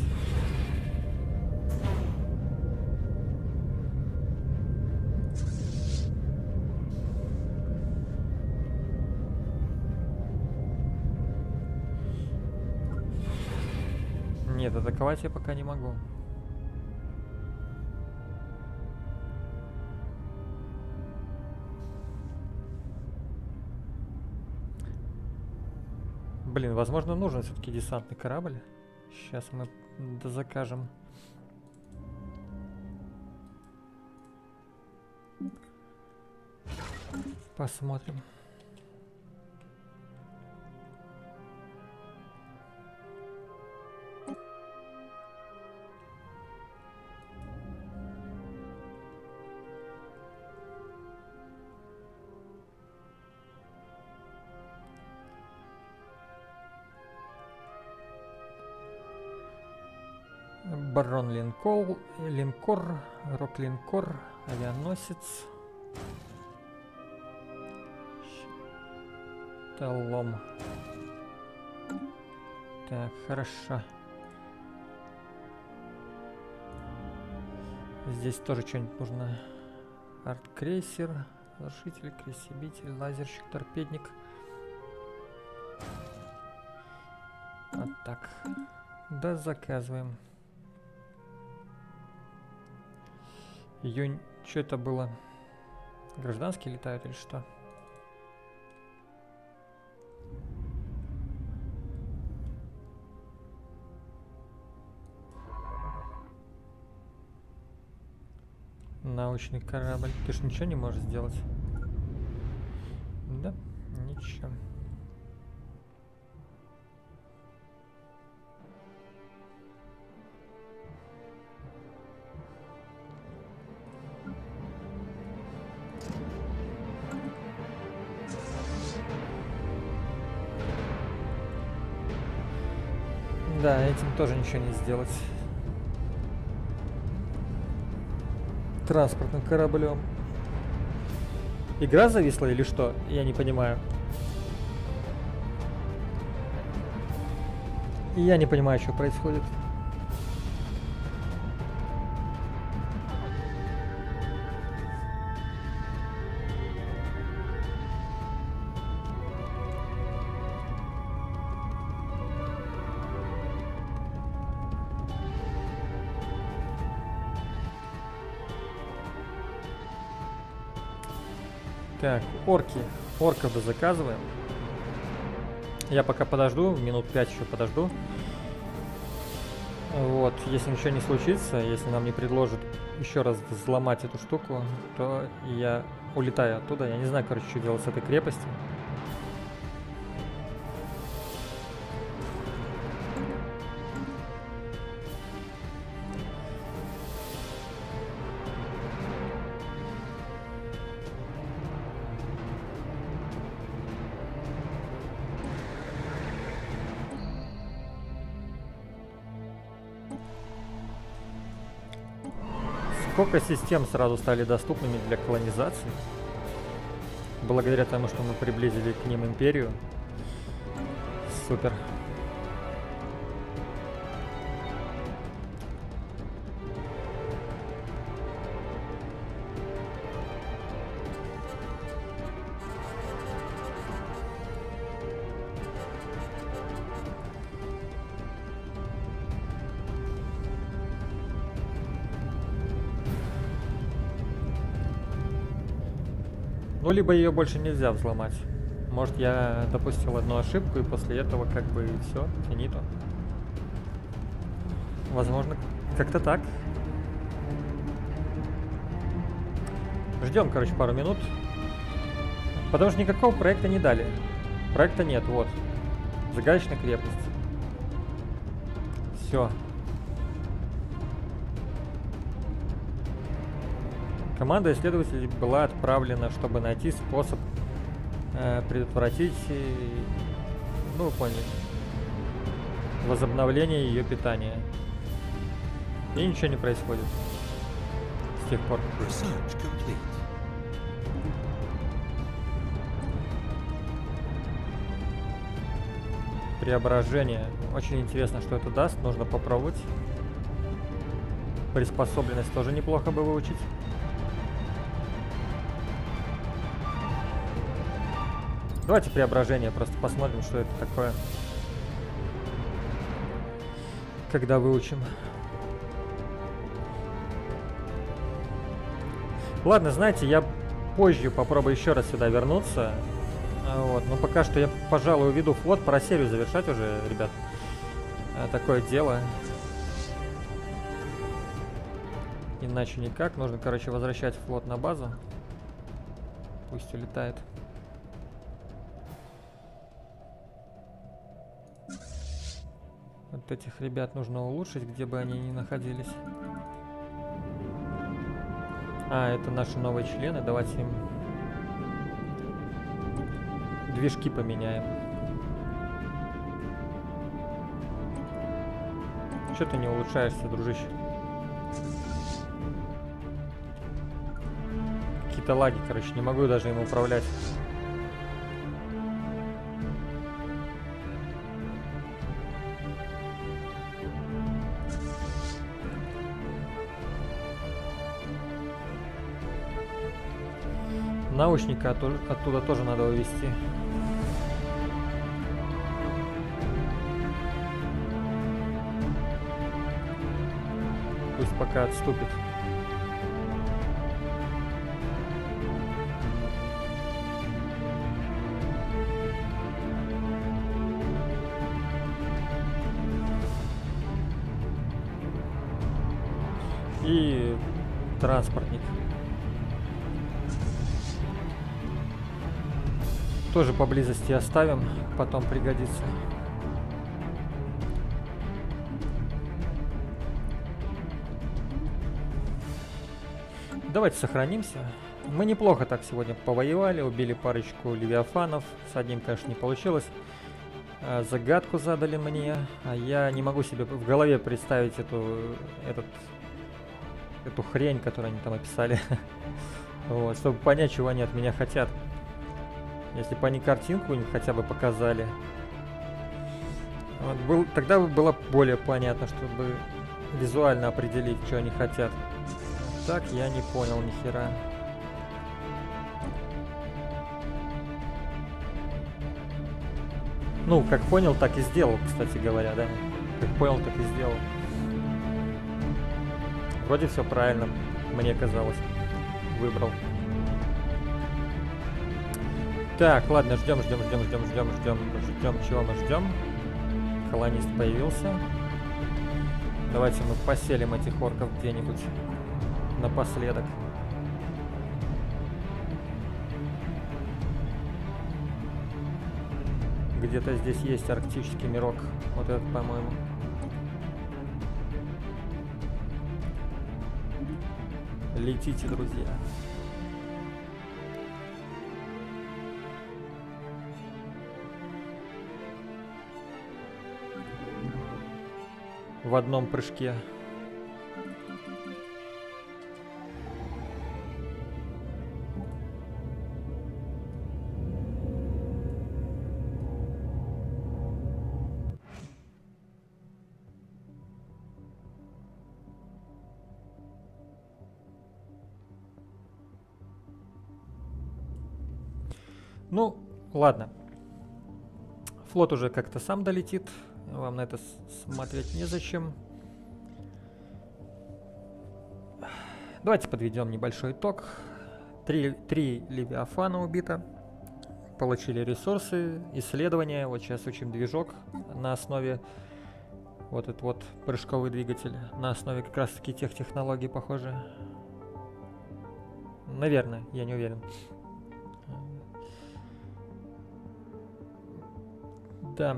Нет, атаковать я пока не могу. Блин, возможно, нужен все-таки десантный корабль. Сейчас мы закажем. Посмотрим. Барон линкол, линкор, рок-линкор, авианосец. Талом. Так, хорошо. Здесь тоже что-нибудь нужно. Арт-крейсер, разрушитель, крейсебитель, лазерщик, торпедник. Вот так. Да, заказываем. Июнь, что это было? Гражданские летают или что? Научный корабль. Ты ж ничего не можешь сделать? Да, ничего. Да, этим тоже ничего не сделать. Транспортным кораблем. Игра зависла или что? Я не понимаю. Я не понимаю, что происходит. Так, орки. Орков заказываем. Я пока подожду, минут пять еще подожду. Вот, если ничего не случится, если нам не предложат еще раз взломать эту штуку, то я улетаю оттуда. Я не знаю, короче, что делать с этой крепостью. Сколько систем сразу стали доступными для колонизации, благодаря тому, что мы приблизили к ним империю. Супер. Ну, либо ее больше нельзя взломать. Может, я допустил одну ошибку, и после этого как бы все, финито. Возможно, как-то так. Ждем, короче, пару минут. Потому что никакого проекта не дали. Проекта нет, вот. Загадочная крепость. Все. Команда исследователей была отправлена, чтобы найти способ э, предотвратить, и, ну, вы поняли, возобновление ее питания. И ничего не происходит с тех пор. Преображение. Очень интересно, что это даст. Нужно попробовать. Приспособленность тоже неплохо бы выучить. Давайте преображение, просто посмотрим, что это такое. когда выучим. Ладно, знаете, я позже попробую еще раз сюда вернуться. Вот, но пока что я, пожалуй, уведу флот. Пора серию завершать уже, ребят. Такое дело. Иначе никак. Нужно, короче, возвращать флот на базу. Пусть улетает. Вот этих ребят нужно улучшить, где бы они ни находились. А, это наши новые члены. Давайте им движки поменяем. Чё ты не улучшаешься, дружище? Какие-то лаги, короче, не могу даже им управлять. Научника оттуда, оттуда тоже надо увезти. Пусть пока отступит. И транспортник. Тоже поблизости оставим, потом пригодится. Давайте сохранимся. Мы неплохо так сегодня повоевали, убили парочку левиафанов. С одним, конечно, не получилось. Загадку задали мне, а я не могу себе в голове представить эту, этот, эту хрень, которую они там описали. Вот, чтобы понять, чего они от меня хотят. Если бы они картинку хотя бы показали, вот, был, тогда было более понятно, чтобы визуально определить, что они хотят. Так, я не понял ни хера. Ну, как понял, так и сделал, кстати говоря, да? Как понял, так и сделал. Вроде все правильно, мне казалось. Выбрал. Так, ладно, ждем, ждем, ждем, ждем, ждем, ждем, ждем, чего мы ждем. Колонист появился. Давайте мы поселим этих орков где-нибудь напоследок. Где-то здесь есть арктический мирок. Вот этот, по-моему. Летите, друзья. В одном прыжке. Ну, ладно. Флот уже как-то сам долетит. Вам на это смотреть незачем. Давайте подведем небольшой итог. Три, три левиафана убито. Получили ресурсы, исследования. Вот сейчас учим движок на основе вот этот вот прыжковый двигатель. На основе как раз таки тех технологий, похоже. Наверное, я не уверен. Да.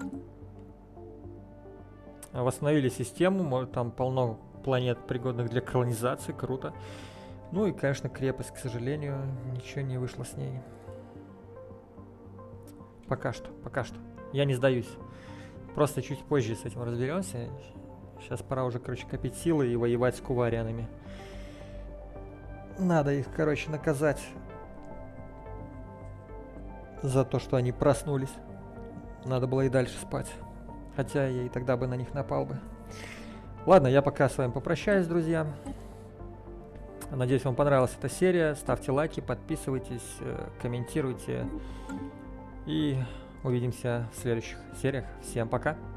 Восстановили систему, может, там полно планет, пригодных для колонизации, круто. Ну и, конечно, крепость, к сожалению, ничего не вышло с ней. Пока что, пока что. Я не сдаюсь. Просто чуть позже с этим разберемся. Сейчас пора уже, короче, копить силы и воевать с куварианами. Надо их, короче, наказать за то, что они проснулись. Надо было и дальше спать. Хотя я и тогда бы на них напал бы. Ладно, я пока с вами попрощаюсь, друзья. Надеюсь, вам понравилась эта серия. Ставьте лайки, подписывайтесь, комментируйте. И увидимся в следующих сериях. Всем пока!